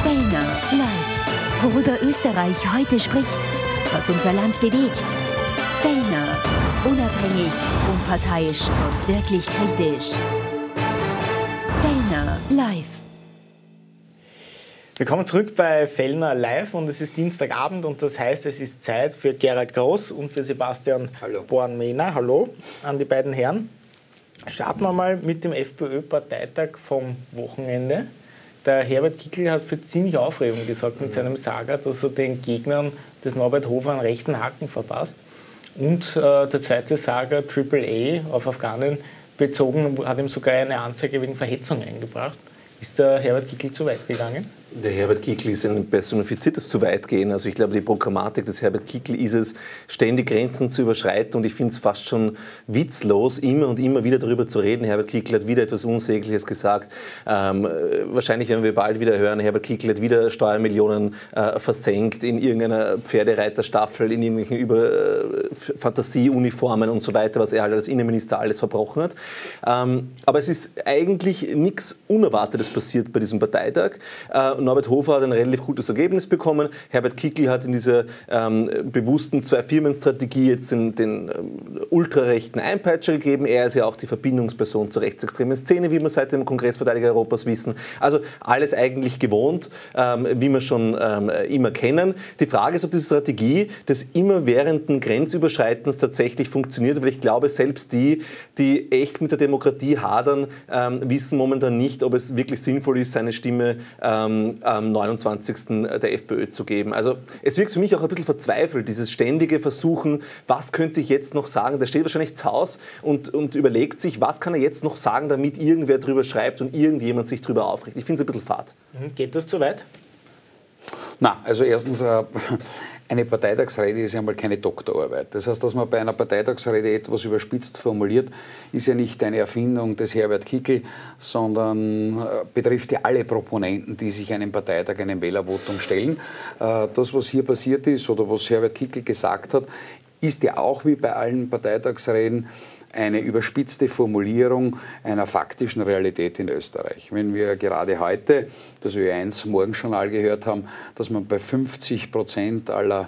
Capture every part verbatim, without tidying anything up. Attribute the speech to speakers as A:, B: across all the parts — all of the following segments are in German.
A: Fellner live. Worüber Österreich heute spricht, was unser Land bewegt. Fellner, unabhängig, unparteiisch und wirklich kritisch. Fellner live.
B: Willkommen zurück bei Fellner live und es ist Dienstagabend und das heißt, es ist Zeit für Gerald Groß und für Sebastian Born-Mehner. Hallo an die beiden Herren. Starten wir mal mit dem FPÖ-Parteitag vom Wochenende. Der Herbert Kickl hat für ziemlich Aufregung gesorgt mit seinem Saga, dass er den Gegnern des Norbert Hofer einen rechten Haken verpasst. Und äh, der zweite Saga, Triple A, auf Afghanen bezogen, hat ihm sogar eine Anzeige wegen Verhetzung eingebracht. Ist der Herbert Kickl zu weit gegangen?
C: Der Herbert Kickl ist ein personifiziertes zu weit gehen. Also ich glaube, die Programmatik des Herbert Kickl ist es, ständig Grenzen zu überschreiten. Und ich finde es fast schon witzlos, immer und immer wieder darüber zu reden. Herbert Kickl hat wieder etwas Unsägliches gesagt. Ähm, wahrscheinlich werden wir bald wieder hören, Herbert Kickl hat wieder Steuermillionen äh, versenkt in irgendeiner Pferdereiterstaffel, in irgendwelchen über äh, Fantasieuniformen und so weiter, was er halt als Innenminister alles verbrochen hat. Ähm, aber es ist eigentlich nichts Unerwartetes passiert bei diesem Parteitag. Äh, Norbert Hofer hat ein relativ gutes Ergebnis bekommen. Herbert Kickl hat in dieser ähm, bewussten Zwei-Firmen-Strategie jetzt den, den ähm, ultrarechten Einpeitscher gegeben. Er ist ja auch die Verbindungsperson zur rechtsextremen Szene, wie wir seit dem Kongressverteidiger Europas wissen. Also alles eigentlich gewohnt, ähm, wie wir schon ähm, immer kennen. Die Frage ist, ob diese Strategie des immerwährenden Grenzüberschreitens tatsächlich funktioniert, weil ich glaube, selbst die, die echt mit der Demokratie hadern, ähm, wissen momentan nicht, ob es wirklich sinnvoll ist, seine Stimme ähm, am neunundzwanzigsten der FPÖ zu geben. Also es wirkt für mich auch ein bisschen verzweifelt, dieses ständige Versuchen, was könnte ich jetzt noch sagen? Der steht wahrscheinlich zu Hause und, und überlegt sich, was kann er jetzt noch sagen, damit irgendwer drüber schreibt und irgendjemand sich drüber aufregt. Ich finde es ein bisschen fad.
B: Geht das zu weit?
D: Na, also erstens, eine Parteitagsrede ist ja mal keine Doktorarbeit. Das heißt, dass man bei einer Parteitagsrede etwas überspitzt formuliert, ist ja nicht eine Erfindung des Herbert Kickl, sondern betrifft ja alle Proponenten, die sich einem Parteitag, einem Wählervotum stellen. Das, was hier passiert ist oder was Herbert Kickl gesagt hat, ist ja auch wie bei allen Parteitagsreden eine überspitzte Formulierung einer faktischen Realität in Österreich. Wenn wir gerade heute das Ö eins Morgenjournal gehört haben, dass man bei fünfzig Prozent aller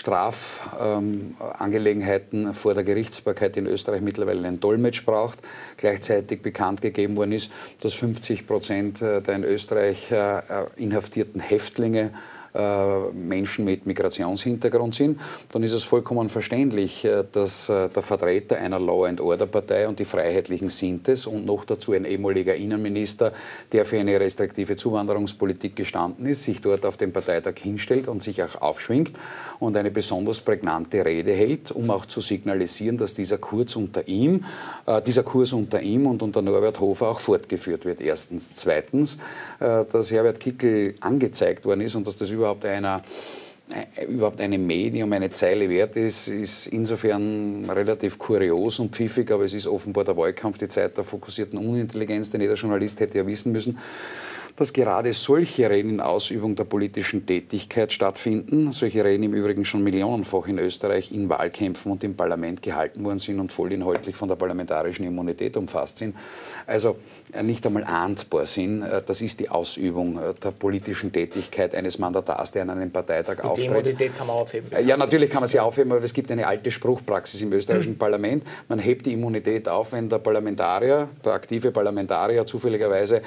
D: Strafangelegenheiten ähm, vor der Gerichtsbarkeit in Österreich mittlerweile einen Dolmetsch braucht, gleichzeitig bekannt gegeben worden ist, dass fünfzig Prozent der in Österreich äh, inhaftierten Häftlinge Menschen mit Migrationshintergrund sind, dann ist es vollkommen verständlich, dass der Vertreter einer Law-and-Order-Partei, und die Freiheitlichen sind es, und noch dazu ein ehemaliger Innenminister, der für eine restriktive Zuwanderungspolitik gestanden ist, sich dort auf den Parteitag hinstellt und sich auch aufschwingt und eine besonders prägnante Rede hält, um auch zu signalisieren, dass dieser Kurs unter ihm, äh, dieser Kurs unter ihm und unter Norbert Hofer auch fortgeführt wird. Erstens. Zweitens, äh, dass Herbert Kickl angezeigt worden ist und dass das überhaupt einer überhaupt einem Medium eine Zeile wert ist, ist insofern relativ kurios und pfiffig, aber es ist offenbar der Wahlkampf, die Zeit der fokussierten Unintelligenz, denn jeder Journalist hätte ja wissen müssen, dass gerade solche Reden in Ausübung der politischen Tätigkeit stattfinden. Solche Reden im Übrigen schon millionenfach in Österreich in Wahlkämpfen und im Parlament gehalten worden sind und vollinhaltlich von der parlamentarischen Immunität umfasst sind. Also nicht einmal ahndbar sind. Das ist die Ausübung der politischen Tätigkeit eines Mandatars, der an einem Parteitag
B: und
D: auftritt.
B: Die Immunität kann man aufheben.
D: Ja, natürlich kann man sie aufheben, aber es gibt eine alte Spruchpraxis im österreichischen Parlament. Man hebt die Immunität auf, wenn der Parlamentarier, der aktive Parlamentarier zufälligerweise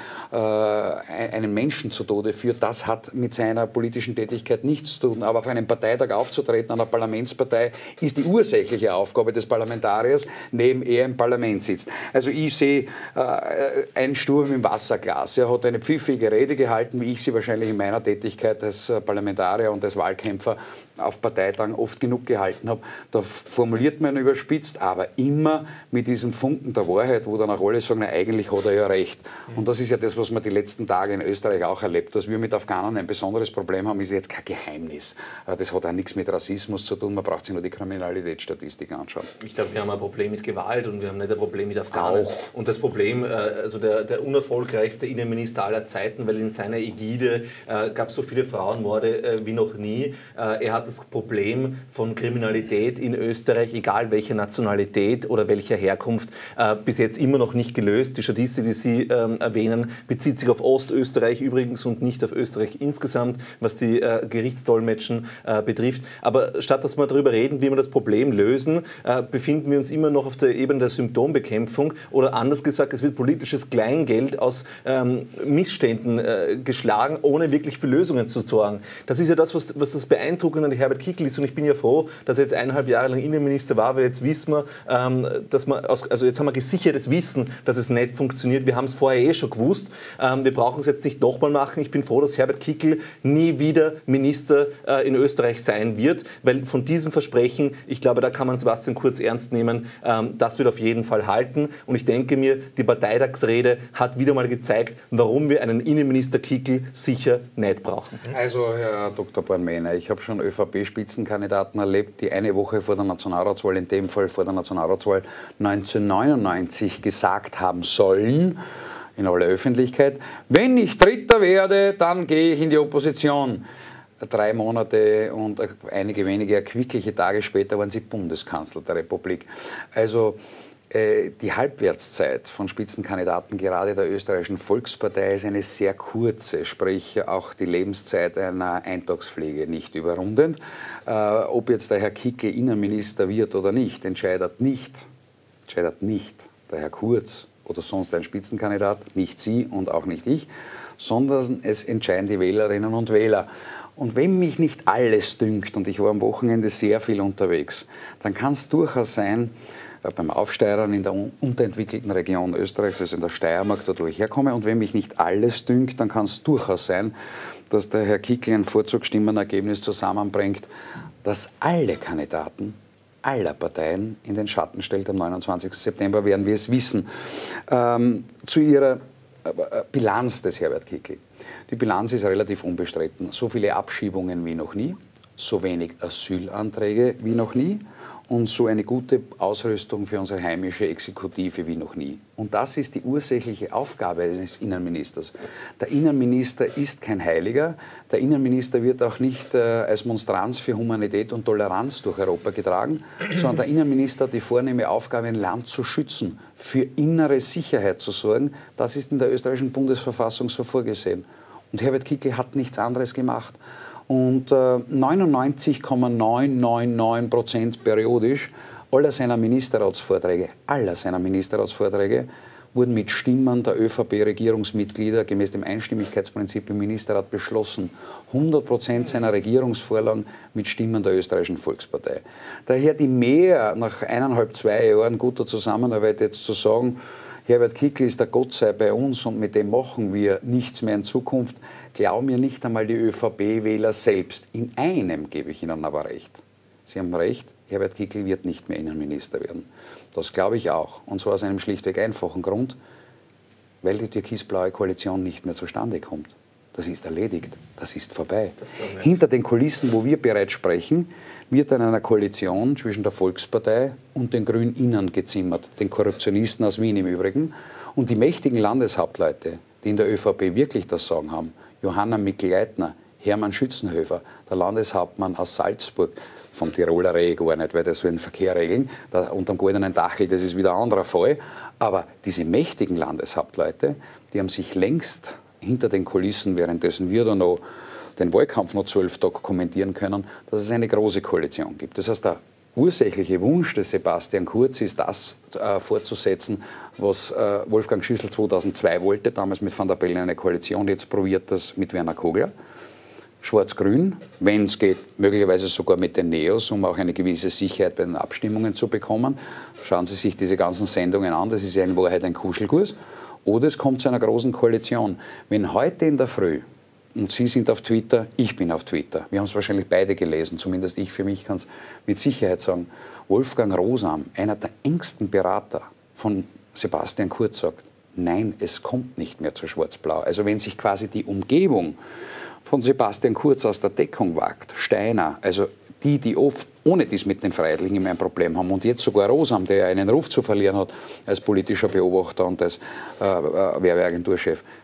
D: äh, einen Menschen zu Tode führt. Das hat mit seiner politischen Tätigkeit nichts zu tun. Aber auf einem Parteitag aufzutreten, einer Parlamentspartei, ist die ursächliche Aufgabe des Parlamentariers, neben er im Parlament sitzt. Also ich sehe äh, einen Sturm im Wasserglas. Er hat eine pfiffige Rede gehalten, wie ich sie wahrscheinlich in meiner Tätigkeit als Parlamentarier und als Wahlkämpfer auf Parteitagen oft genug gehalten habe. Da formuliert man überspitzt, aber immer mit diesem Funken der Wahrheit, wo dann auch alle sagen, na, eigentlich hat er ja recht. Und das ist ja das, was man die letzten Tage in Österreich auch erlebt. Dass wir mit Afghanen ein besonderes Problem haben, ist jetzt kein Geheimnis. Das hat auch nichts mit Rassismus zu tun, man braucht sich nur die Kriminalitätsstatistik anschauen.
C: Ich glaube, wir haben ein Problem mit Gewalt und wir haben nicht ein Problem mit Afghanen.
D: Auch.
C: Und das Problem, also der, der unerfolgreichste Innenminister aller Zeiten, weil in seiner Ägide äh, gab es so viele Frauenmorde äh, wie noch nie. Äh, er hat das Problem von Kriminalität in Österreich, egal welcher Nationalität oder welcher Herkunft, äh, bis jetzt immer noch nicht gelöst. Die Statistik, die Sie ähm, erwähnen, bezieht sich auf Ostösterreich. Österreich übrigens und nicht auf Österreich insgesamt, was die äh, Gerichtsdolmetschen äh, betrifft. Aber statt dass wir darüber reden, wie wir das Problem lösen, äh, befinden wir uns immer noch auf der Ebene der Symptombekämpfung oder anders gesagt, es wird politisches Kleingeld aus ähm, Missständen äh, geschlagen, ohne wirklich für Lösungen zu sorgen. Das ist ja das, was, was das Beeindruckende an Herbert Kickl ist und ich bin ja froh, dass er jetzt eineinhalb Jahre lang Innenminister war, weil jetzt wissen wir, ähm, dass man aus, also jetzt haben wir gesichertes Wissen, dass es nicht funktioniert. Wir haben es vorher eh schon gewusst. Ähm, wir brauchen es jetzt nicht nochmal machen. Ich bin froh, dass Herbert Kickl nie wieder Minister äh, in Österreich sein wird, weil von diesem Versprechen, ich glaube, da kann man Sebastian Kurz ernst nehmen, ähm, das wird auf jeden Fall halten. Und ich denke mir, die Parteitagsrede hat wieder mal gezeigt, warum wir einen Innenminister Kickl sicher nicht brauchen.
D: Also, Herr Doktor Born-Mehner, ich habe schon ÖVP-Spitzenkandidaten erlebt, die eine Woche vor der Nationalratswahl, in dem Fall vor der Nationalratswahl neunzehnhundertneunundneunzig gesagt haben sollen, in aller Öffentlichkeit, wenn ich Dritter werde, dann gehe ich in die Opposition. Drei Monate und einige wenige erquickliche Tage später waren sie Bundeskanzler der Republik. Also äh, die Halbwertszeit von Spitzenkandidaten gerade der österreichischen Volkspartei ist eine sehr kurze, sprich auch die Lebenszeit einer Eintagspflege nicht überrundend. Äh, ob jetzt der Herr Kickl Innenminister wird oder nicht, entscheidet nicht, entscheidet nicht der Herr Kurz oder sonst ein Spitzenkandidat, nicht Sie und auch nicht ich, sondern es entscheiden die Wählerinnen und Wähler. Und wenn mich nicht alles dünkt, und ich war am Wochenende sehr viel unterwegs, dann kann es durchaus sein, äh, beim Aufsteigern in der un unterentwickelten Region Österreichs, also in der Steiermark, dort wo ich herkomme, und wenn mich nicht alles dünkt, dann kann es durchaus sein, dass der Herr Kickl ein Vorzugsstimmenergebnis zusammenbringt, das alle Kandidaten aller Parteien in den Schatten stellt. Am neunundzwanzigsten September werden wir es wissen. Ähm, zu Ihrer äh, Bilanz des Herbert Kickl. Die Bilanz ist relativ unbestritten. So viele Abschiebungen wie noch nie, so wenig Asylanträge wie noch nie und so eine gute Ausrüstung für unsere heimische Exekutive wie noch nie. Und das ist die ursächliche Aufgabe eines Innenministers. Der Innenminister ist kein Heiliger. Der Innenminister wird auch nicht äh, als Monstranz für Humanität und Toleranz durch Europa getragen, sondern der Innenminister hat die vornehme Aufgabe, ein Land zu schützen, für innere Sicherheit zu sorgen. Das ist in der österreichischen Bundesverfassung so vorgesehen. Und Herbert Kickl hat nichts anderes gemacht. Und äh, neunundneunzig Komma neunhundertneunundneunzig Prozent periodisch aller seiner Ministerratsvorträge, aller seiner Ministerratsvorträge wurden mit Stimmen der ÖVP-Regierungsmitglieder gemäß dem Einstimmigkeitsprinzip im Ministerrat beschlossen. hundert Prozent seiner Regierungsvorlagen mit Stimmen der österreichischen Volkspartei. Daher die Mehr nach eineinhalb, zwei Jahren guter Zusammenarbeit jetzt zu sagen, Herbert Kickl ist der Gott sei bei uns und mit dem machen wir nichts mehr in Zukunft, glauben mir nicht einmal die ÖVP-Wähler selbst. In einem gebe ich Ihnen aber recht. Sie haben recht, Herbert Kickl wird nicht mehr Innenminister werden. Das glaube ich auch. Und zwar aus einem schlichtweg einfachen Grund, weil die türkis-blaue Koalition nicht mehr zustande kommt. Das ist erledigt, das ist vorbei. Das Hinter den Kulissen, wo wir bereits sprechen, wird an einer Koalition zwischen der Volkspartei und den Grünen innen gezimmert, den Korruptionisten aus Wien im Übrigen. Und die mächtigen Landeshauptleute, die in der ÖVP wirklich das Sagen haben, Johanna Mikl-Leitner, Hermann Schützenhöfer, der Landeshauptmann aus Salzburg, vom Tiroler Reh gar nicht, weil der soll den Verkehr regeln, da, unterm goldenen Dachel, das ist wieder ein anderer Fall. Aber diese mächtigen Landeshauptleute, die haben sich längst hinter den Kulissen, währenddessen wir da noch den Wahlkampf noch zwölf Tage kommentieren können, dass es eine große Koalition gibt. Das heißt, der ursächliche Wunsch des Sebastian Kurz ist, das äh, fortzusetzen, was äh, Wolfgang Schüssel zweitausendzwei wollte, damals mit Van der Bellen eine Koalition, jetzt probiert das mit Werner Kogler. Schwarz-Grün, wenn es geht, möglicherweise sogar mit den Neos, um auch eine gewisse Sicherheit bei den Abstimmungen zu bekommen. Schauen Sie sich diese ganzen Sendungen an, das ist ja in Wahrheit ein Kuschelkurs. Oder es kommt zu einer großen Koalition. Wenn heute in der Früh, und Sie sind auf Twitter, ich bin auf Twitter, wir haben es wahrscheinlich beide gelesen, zumindest ich für mich kann es mit Sicherheit sagen, Wolfgang Rosam, einer der engsten Berater von Sebastian Kurz, sagt, nein, es kommt nicht mehr zu Schwarz-Blau. Also wenn sich quasi die Umgebung von Sebastian Kurz aus der Deckung wagt, Steiner, also die, die oft ohne dies mit den Freiheitlichen immer ein Problem haben und jetzt sogar Rosam, der einen Ruf zu verlieren hat als politischer Beobachter und als äh, Werbeagenturchef,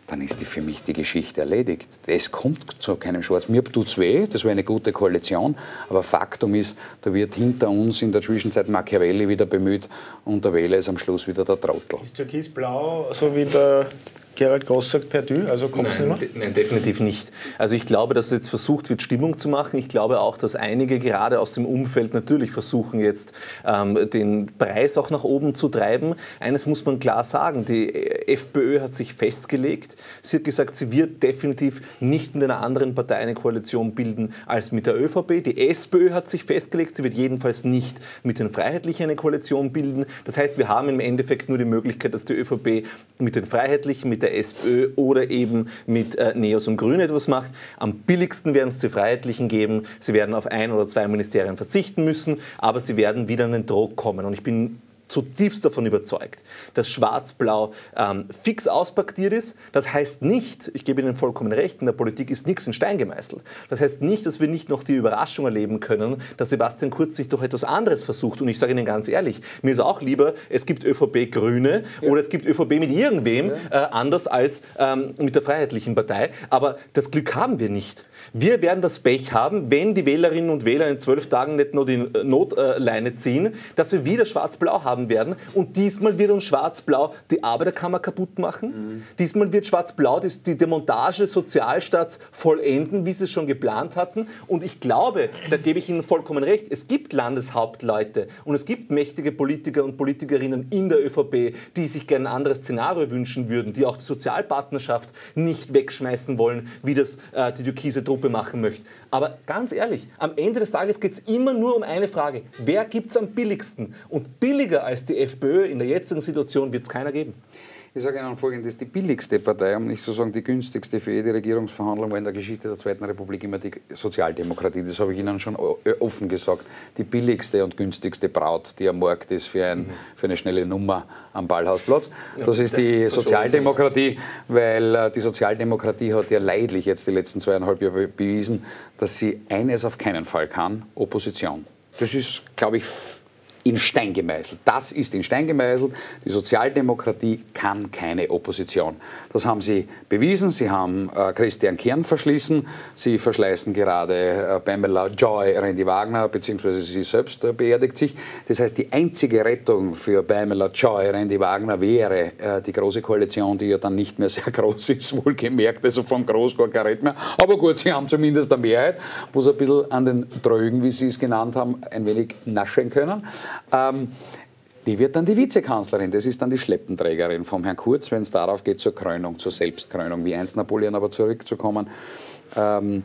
D: dann ist die für mich die Geschichte erledigt. Es kommt zu keinem Schwarz. Mir tut es weh, das wäre eine gute Koalition, aber Faktum ist, da wird hinter uns in der Zwischenzeit Machiavelli wieder bemüht und der Wähler ist am Schluss wieder der Trottel.
B: Ist Türkisblau, so wie der Gerald Gross sagt, perdu? Also kommt es nicht mehr?
C: De nein, definitiv nicht. Also ich glaube, dass jetzt versucht wird, Stimmung zu machen. Ich glaube auch, dass einige gerade aus dem Umfeld natürlich versuchen, jetzt ähm, den Preis auch nach oben zu treiben. Eines muss man klar sagen, die FPÖ hat sich festgelegt. Sie hat gesagt, sie wird definitiv nicht mit einer anderen Partei eine Koalition bilden als mit der ÖVP. Die SPÖ hat sich festgelegt, sie wird jedenfalls nicht mit den Freiheitlichen eine Koalition bilden. Das heißt, wir haben im Endeffekt nur die Möglichkeit, dass die ÖVP mit den Freiheitlichen, mit der SPÖ oder eben mit äh, Neos und Grünen etwas macht. Am billigsten werden es die Freiheitlichen geben. Sie werden auf ein oder zwei Ministerien verzichten müssen, aber sie werden wieder an den Druck kommen. Und ich bin zutiefst davon überzeugt, dass Schwarz-Blau ähm, fix auspaktiert ist. Das heißt nicht, ich gebe Ihnen vollkommen recht, in der Politik ist nichts in Stein gemeißelt. Das heißt nicht, dass wir nicht noch die Überraschung erleben können, dass Sebastian Kurz sich doch etwas anderes versucht. Und ich sage Ihnen ganz ehrlich, mir ist auch lieber, es gibt ÖVP-Grüne ja. oder es gibt ÖVP mit irgendwem ja. äh, anders als ähm, mit der Freiheitlichen Partei. Aber das Glück haben wir nicht. Wir werden das Pech haben, wenn die Wählerinnen und Wähler in zwölf Tagen nicht nur die Notleine ziehen, dass wir wieder Schwarz-Blau haben werden. Und diesmal wird uns Schwarz-Blau die Arbeiterkammer kaputt machen. Mhm. Diesmal wird Schwarz-Blau die, die Demontage des Sozialstaats vollenden, wie sie es schon geplant hatten. Und ich glaube, da gebe ich Ihnen vollkommen recht, es gibt Landeshauptleute und es gibt mächtige Politiker und Politikerinnen in der ÖVP, die sich gerne ein anderes Szenario wünschen würden, die auch die Sozialpartnerschaft nicht wegschmeißen wollen, wie das äh, die türkise Truppe machen möchte. Aber ganz ehrlich, am Ende des Tages geht es immer nur um eine Frage. Wer gibt es am billigsten? Und billiger als die FPÖ in der jetzigen Situation wird es keiner geben.
D: Ich sage Ihnen Folgendes, die billigste Partei, um nicht zu sagen die günstigste für jede Regierungsverhandlung war in der Geschichte der Zweiten Republik immer die Sozialdemokratie. Das habe ich Ihnen schon offen gesagt. Die billigste und günstigste Braut, die am Markt ist für, ein, für eine schnelle Nummer am Ballhausplatz. Das ist die Sozialdemokratie, weil die Sozialdemokratie hat ja leidlich jetzt die letzten zweieinhalb Jahre bewiesen, dass sie eines auf keinen Fall kann, Opposition. Das ist, glaube ich, in Stein gemeißelt. Das ist in Stein gemeißelt. Die Sozialdemokratie kann keine Opposition. Das haben sie bewiesen. Sie haben äh, Christian Kern verschlissen. Sie verschleißen gerade äh, Pamela Joy Randy Wagner, beziehungsweise sie selbst äh, beerdigt sich. Das heißt, die einzige Rettung für Pamela Joy Randy Wagner wäre äh, die Große Koalition, die ja dann nicht mehr sehr groß ist, wohlgemerkt. Also von groß gar kein Red mehr. Aber gut, sie haben zumindest eine Mehrheit, wo sie ein bisschen an den Trögen, wie sie es genannt haben, ein wenig naschen können. Ähm, die wird dann die Vizekanzlerin, das ist dann die Schleppenträgerin vom Herrn Kurz, wenn es darauf geht, zur Krönung, zur Selbstkrönung, wie einst Napoleon, aber zurückzukommen. Ähm,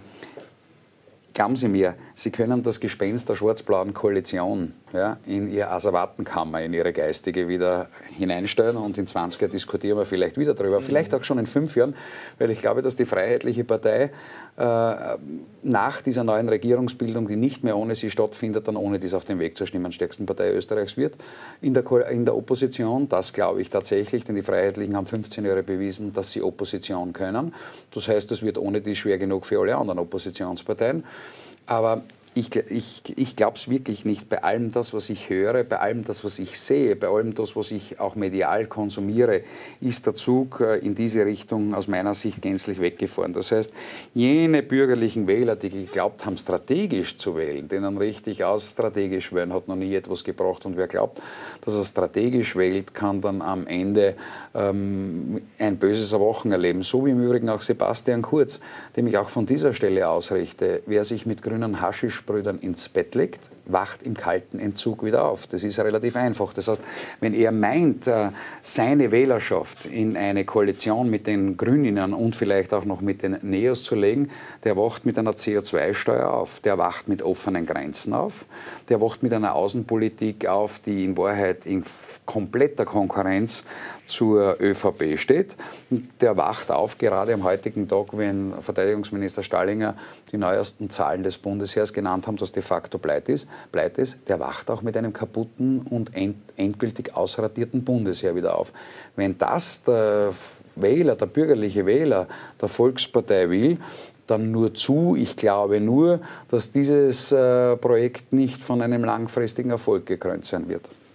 D: glauben Sie mir, Sie können das Gespenst der schwarz-blauen Koalition ja, in Ihre Asservatenkammer, in Ihre geistige wieder hineinstellen und in zwanzig Jahren diskutieren wir vielleicht wieder darüber, mhm. vielleicht auch schon in fünf Jahren, weil ich glaube, dass die Freiheitliche Partei äh, nach dieser neuen Regierungsbildung, die nicht mehr ohne sie stattfindet, dann ohne dies auf dem Weg zur stimmenstärksten Partei Österreichs wird, in der, in der Opposition, das glaube ich tatsächlich, denn die Freiheitlichen haben fünfzehn Jahre bewiesen, dass sie Opposition können. Das heißt, das wird ohne die schwer genug für alle anderen Oppositionsparteien. Aber ich, ich, ich glaube es wirklich nicht. Bei allem das, was ich höre, bei allem das, was ich sehe, bei allem das, was ich auch medial konsumiere, ist der Zug in diese Richtung aus meiner Sicht gänzlich weggefahren. Das heißt, jene bürgerlichen Wähler, die geglaubt haben, strategisch zu wählen, denen richtig aus strategisch wählen, hat noch nie etwas gebracht. Und wer glaubt, dass er strategisch wählt, kann dann am Ende ähm, ein böses Erwachen erleben. So wie im Übrigen auch Sebastian Kurz, dem ich auch von dieser Stelle ausrichte. Wer sich mit grünen Haschisch Brüdern ins Bett legt, wacht im kalten Entzug wieder auf. Das ist relativ einfach. Das heißt, wenn er meint, seine Wählerschaft in eine Koalition mit den Grünen und vielleicht auch noch mit den Neos zu legen, der wacht mit einer C O zwei Steuer auf, der wacht mit offenen Grenzen auf, der wacht mit einer Außenpolitik auf, die in Wahrheit in kompletter Konkurrenz zur ÖVP steht. Und der wacht auf, gerade am heutigen Tag, wenn Verteidigungsminister Stallinger die neuesten Zahlen des Bundesheers genannt haben, dass de facto pleite ist, pleite ist, der wacht auch mit einem kaputten und end, endgültig ausradierten Bundesheer wieder auf. Wenn das der Wähler, der bürgerliche Wähler der Volkspartei will, dann nur zu. Ich glaube nur, dass dieses äh, Projekt nicht von einem langfristigen Erfolg gekrönt sein wird.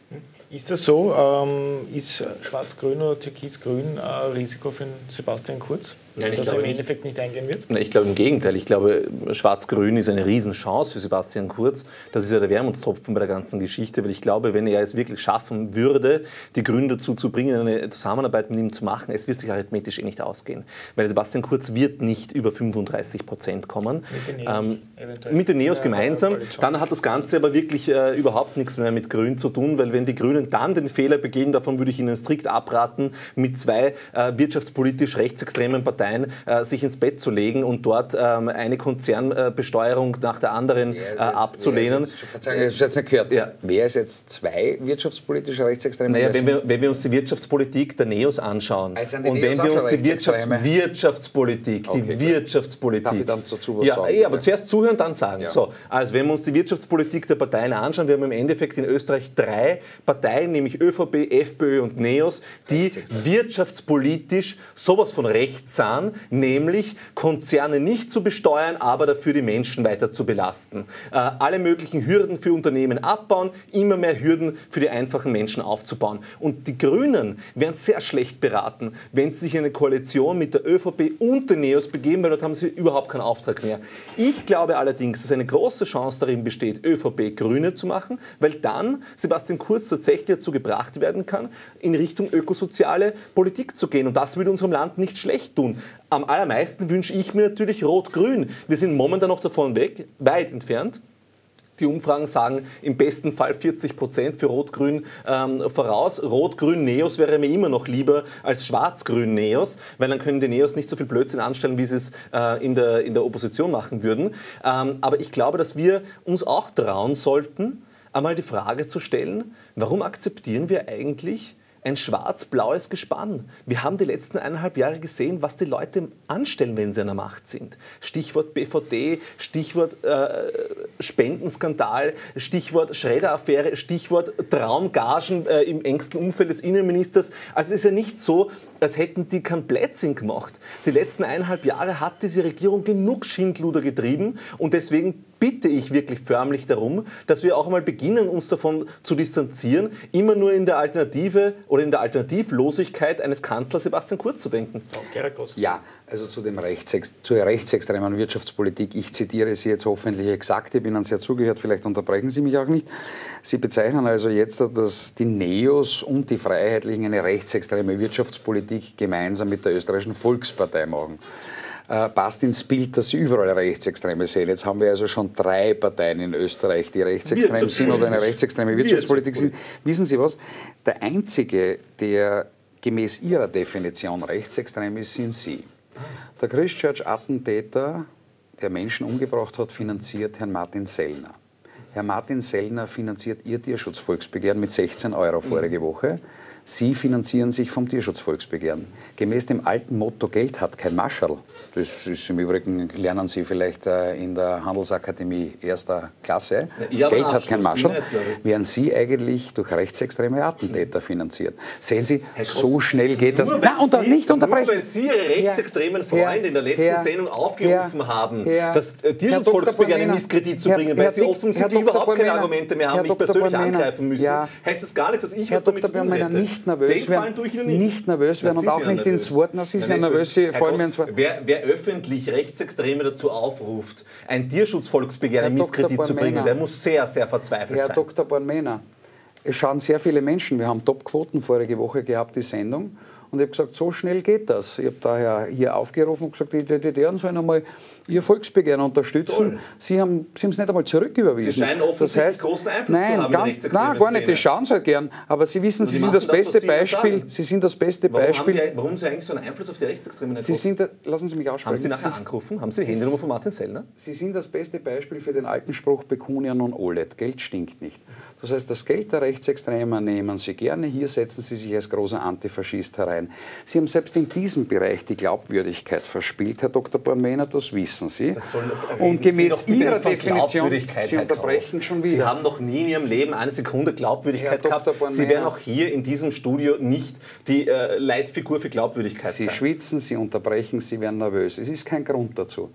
B: Ist das so? Ähm, ist Schwarz-Grün oder Türkis-Grün ein Risiko für Sebastian Kurz?
C: Nein, ich
B: dass er
C: glaube
B: im
C: nicht.
B: Endeffekt nicht eingehen wird?
C: Ich glaube im Gegenteil. Ich glaube, Schwarz-Grün ist eine Riesenchance für Sebastian Kurz. Das ist ja der Wermutstropfen bei der ganzen Geschichte, weil ich glaube, wenn er es wirklich schaffen würde, die Grünen dazu zu bringen, eine Zusammenarbeit mit ihm zu machen, es wird sich arithmetisch eh nicht ausgehen. Weil Sebastian Kurz wird nicht über fünfunddreißig Prozent kommen.
B: Mit den Neos,
C: ähm,
B: eventuell.
C: mit den Neos
B: Ja,
C: gemeinsam. Dann hat das Ganze aber wirklich äh, überhaupt nichts mehr mit Grün zu tun, weil wenn die Grünen dann den Fehler begehen, davon würde ich Ihnen strikt abraten, mit zwei äh, wirtschaftspolitisch rechtsextremen Parteien äh, sich ins Bett zu legen und dort ähm, eine Konzernbesteuerung nach der anderen äh,
D: jetzt,
C: abzulehnen.
D: Jetzt, Verzeihung, ich habe es jetzt nicht gehört.
C: Ja.
D: Wer ist jetzt zwei wirtschaftspolitisch rechtsextreme?
C: Naja, wenn wir, wenn wir uns die Wirtschaftspolitik der Neos anschauen
D: Also die
C: und
D: Neos
C: wenn wir
D: auch
C: uns
D: schon
C: die Wirtschafts
D: rechtsextreme?
C: Wirtschaftspolitik,
D: Okay,
C: die
D: gut.
C: Wirtschaftspolitik,
D: Darf ich dann dazu was
C: ja,
D: sagen,
C: eh, aber
D: bitte?
C: zuerst zuhören, dann sagen.
D: Ja.
C: So, also wenn wir uns die Wirtschaftspolitik der Parteien anschauen, wir haben im Endeffekt in Österreich drei Parteien, nämlich ÖVP, FPÖ und Neos, die wirtschaftspolitisch sowas von rechts sind, nämlich Konzerne nicht zu besteuern, aber dafür die Menschen weiter zu belasten. Äh, alle möglichen Hürden für Unternehmen abbauen, immer mehr Hürden für die einfachen Menschen aufzubauen. Und die Grünen wären sehr schlecht beraten, wenn sie sich in eine Koalition mit der ÖVP und den Neos begeben, weil dort haben sie überhaupt keinen Auftrag mehr. Ich glaube allerdings, dass eine große Chance darin besteht, ÖVP Grüne zu machen, weil dann Sebastian Kurz tatsächlich dazu gebracht werden kann, in Richtung ökosoziale Politik zu gehen. Und das würde unserem Land nicht schlecht tun. Am allermeisten wünsche ich mir natürlich Rot-Grün. Wir sind momentan noch davon weg, weit entfernt. Die Umfragen sagen im besten Fall vierzig Prozent für Rot-Grün ähm, voraus. Rot-Grün-Neos wäre mir immer noch lieber als Schwarz-Grün-Neos, weil dann können die Neos nicht so viel Blödsinn anstellen, wie sie es äh, in, der, in der Opposition machen würden. Ähm, aber ich glaube, dass wir uns auch trauen sollten, einmal die Frage zu stellen, warum akzeptieren wir eigentlich ein schwarz-blaues Gespann? Wir haben die letzten eineinhalb Jahre gesehen, was die Leute anstellen, wenn sie an der Macht sind. Stichwort B V D, Stichwort äh, Spendenskandal, Stichwort Schredder-Affäre, Stichwort Traumgagen äh, im engsten Umfeld des Innenministers. Also es ist ja nicht so, als hätten die keinen Blödsinn gemacht. Die letzten eineinhalb Jahre hat diese Regierung genug Schindluder getrieben und deswegen bitte ich wirklich förmlich darum, dass wir auch einmal beginnen, uns davon zu distanzieren, immer nur in der Alternative oder in der Alternativlosigkeit eines Kanzlers Sebastian Kurz zu denken.
D: Ja, also zu dem Rechtsex zur rechtsextremen Wirtschaftspolitik. Ich zitiere Sie jetzt hoffentlich exakt. Ich bin Ihnen sehr zugehört, vielleicht unterbrechen Sie mich auch nicht. Sie bezeichnen also jetzt, dass die Neos und die Freiheitlichen eine rechtsextreme Wirtschaftspolitik gemeinsam mit der österreichischen Volkspartei machen. Äh, passt ins Bild, dass Sie überall Rechtsextreme sehen. Jetzt haben wir also schon drei Parteien in Österreich, die rechtsextrem sind oder eine rechtsextreme Wirtschaftspolitik sind. Wissen Sie was? Der Einzige, der gemäß Ihrer Definition rechtsextrem ist, sind Sie. Der Christchurch-Attentäter, der Menschen umgebracht hat, finanziert Herrn Martin Sellner. Herr Martin Sellner finanziert Ihr Tierschutzvolksbegehren mit sechzehn Euro vorige Woche. Sie finanzieren sich vom Tierschutzvolksbegehren. Gemäß dem alten Motto, Geld hat kein Marschall, das ist im Übrigen, lernen Sie vielleicht in der Handelsakademie erster Klasse,
C: ja,
D: Geld hat kein Marschall,
C: nicht,
D: werden Sie eigentlich durch rechtsextreme Attentäter finanziert. Sehen Sie, so schnell geht das. Nein, unter,
C: Sie,
D: nicht unterbrechen.
C: Nur weil Sie Ihre rechtsextremen Freunde in der letzten
D: Herr,
C: Sendung aufgerufen
D: Herr,
C: haben,
D: Herr,
C: das Tierschutzvolksbegehren in
D: Herr
C: Misskredit zu
D: Herr,
C: bringen,
D: Herr,
C: weil Sie
D: Herr,
C: offensichtlich
D: Herr
C: überhaupt keine
D: Bormener,
C: Argumente mehr haben,
D: Herr
C: mich
D: Doktor
C: persönlich
D: Bormener,
C: angreifen müssen,
D: ja,
C: heißt das gar nicht, dass ich
D: Herr
C: was damit zu
D: Doktor
C: tun
D: Bormener,
C: hätte.
D: nicht nervös
C: Den Gefallen
D: werden,
C: tue ich Ihnen nicht.
D: nicht nervös werden
C: Das
D: und
C: ist
D: auch
C: ja
D: nicht
C: nervös.
D: ins Wort. Na, Sie sind ja
C: Nein,
D: nervös, Sie
C: Herr
D: fallen mir
C: Goss,
D: ins Wort.
C: Wer, wer öffentlich Rechtsextreme dazu aufruft, ein Tierschutzvolksbegehren in
D: Herr Doktor
C: Misskredit zu bringen,
D: Bormener,
C: der muss sehr, sehr verzweifelt
D: Herr
C: sein.
D: Doktor Bormener, es schauen sehr viele Menschen. Wir haben Top-Quoten vorige Woche gehabt, die Sendung. Und ich habe gesagt, so schnell geht das. Ich habe daher hier aufgerufen und gesagt, die D D R sollen einmal ihr Volksbegehren unterstützen.
C: Toll.
D: Sie haben Sie haben es nicht einmal zurücküberwiesen.
C: Sie scheinen offensichtlich
D: das heißt,
C: großen Einfluss
D: nein,
C: zu haben in
D: ganz,
C: die rechtsextreme
D: nein, gar nicht.
C: Szene.
D: Die schauen es halt gern. Aber Sie wissen,
C: Sie
D: Sie sind
C: machen
D: das
C: das,
D: beste
C: was Sie ihnen
D: Beispiel.
C: sagen.
D: Sie sind das beste
C: Warum,
D: Beispiel.
C: haben die, warum haben Sie eigentlich so einen Einfluss auf die Rechtsextremen?
D: Sie sind, lassen Sie mich aussprechen.
C: Haben Sie nachher
D: Sie,
C: angerufen? Haben Sie die Handynummer von Martin Sellner?
D: Sie sind das beste Beispiel für den alten Spruch Pecunia non olet. Geld stinkt nicht. Das heißt, das Geld der Rechtsextremen nehmen Sie gerne. Hier setzen Sie sich als großer Antifaschist herein. Sie haben selbst in diesem Bereich die Glaubwürdigkeit verspielt, Herr Doktor Bormener, das wissen Sie.
C: Das soll,
D: und gemäß
C: Sie
D: Ihrer
C: von
D: Definition,
C: Glaubwürdigkeit,
D: Sie
C: Herr
D: unterbrechen
C: Kraus.
D: schon wieder.
C: Sie haben noch nie in Ihrem Leben eine Sekunde Glaubwürdigkeit
D: Herr
C: gehabt.
D: Doktor Bormener.
C: Sie werden auch hier in diesem Studio nicht die äh, Leitfigur für Glaubwürdigkeit
D: Sie
C: sein.
D: schwitzen, Sie unterbrechen, Sie werden nervös. Es ist kein Grund dazu.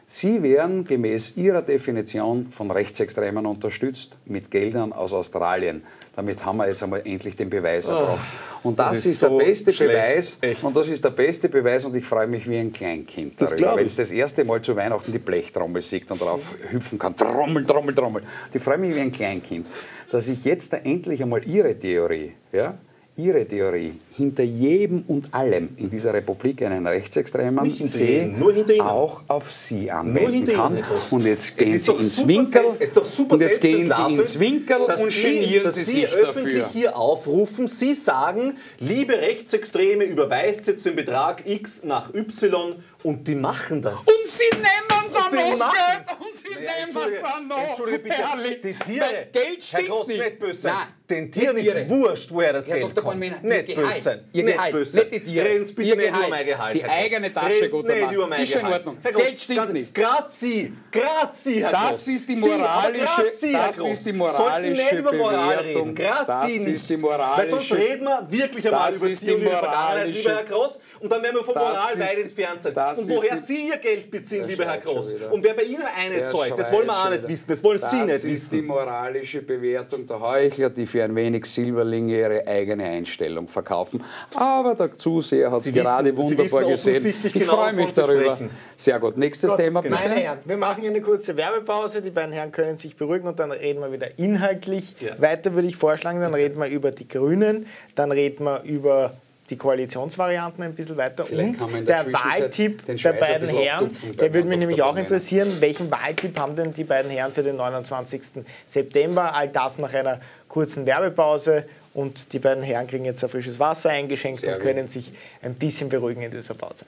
D: Sie werden gemäß Ihrer Definition von Rechtsextremen unterstützt mit Geldern aus Australien. Damit haben wir jetzt einmal endlich den Beweis erbracht. Und das, das ist, ist so der beste schlecht. Beweis. Echt. Und das ist der beste Beweis und ich freue mich wie ein Kleinkind darüber. Wenn es das erste Mal zu Weihnachten die Blechtrommel sieht und darauf hüpfen kann. Trommel, Trommel, Trommel. Ich freue mich wie ein Kleinkind, dass ich jetzt da endlich einmal Ihre Theorie, ja, Ihre Theorie, hinter jedem und allem in dieser Republik einen Rechtsextremen sehe, auch auf Sie anwenden kann. Und jetzt gehen Sie ins Winkel und jetzt gehen Sie ins Winkel und genieren Sie sich dafür.
C: Öffentlich hier aufrufen, Sie sagen, liebe Rechtsextreme, überweist jetzt den Betrag X nach Y und die machen das.
D: Und Sie nehmen es an uns Geld und Sie nehmen es an uns.
C: Entschuldige bitte, die Tiere,
D: Geld stimmt
C: Herr Gross,
D: nicht.
C: nicht böse sein.
D: Nein,
C: den Tieren ist wurscht, woher das Geld kommt. Nicht böse sein.
D: Ihr Gehalt, nicht, nicht die Tiere.
C: Reden Sie bitte
D: Ihr
C: nicht
D: Gehalt,
C: über mein Gehalt.
D: Die eigene Tasche, guter Mann. Ist in Ordnung. Geld stimmt nicht.
C: Grazie, grazie, Herr Gross.
D: Das ist die moralische, das ist die moralische Bewertung. Das ist die moralische.
C: Weil sonst reden wir wirklich einmal über Sie und Ihre Vergangenheit, lieber Herr Gross, und dann werden wir vom Moral weit entfernt sein. Und woher Sie Ihr Geld beziehen, lieber Herr Gross, und wer bei Ihnen eine zeugt, das wollen wir auch nicht wissen, das wollen Sie nicht wissen.
D: Das ist die moralische Bewertung der Heuchler, die für ein wenig Silberlinge ihre eigene Einstellung verkaufen. Aber der Zuseher hat es gerade wunderbar gesehen. Ich genau freue mich darüber. Sehr gut. Nächstes gut, Thema bitte.
B: Meine Herren, wir machen eine kurze Werbepause. Die beiden Herren können sich beruhigen und dann reden wir wieder inhaltlich. Ja. Weiter würde ich vorschlagen, dann reden wir über die Grünen, dann reden wir über die Koalitionsvarianten ein bisschen weiter.
D: Vielleicht
B: und der Wahltipp der beiden Herren, der würde mich nämlich auch interessieren, welchen Wahltipp haben denn die beiden Herren für den neunundzwanzigsten September? All das nach einer kurzen Werbepause und die beiden Herren kriegen jetzt ein frisches Wasser eingeschenkt Sehr und können gut. sich ein bisschen beruhigen in dieser Pause.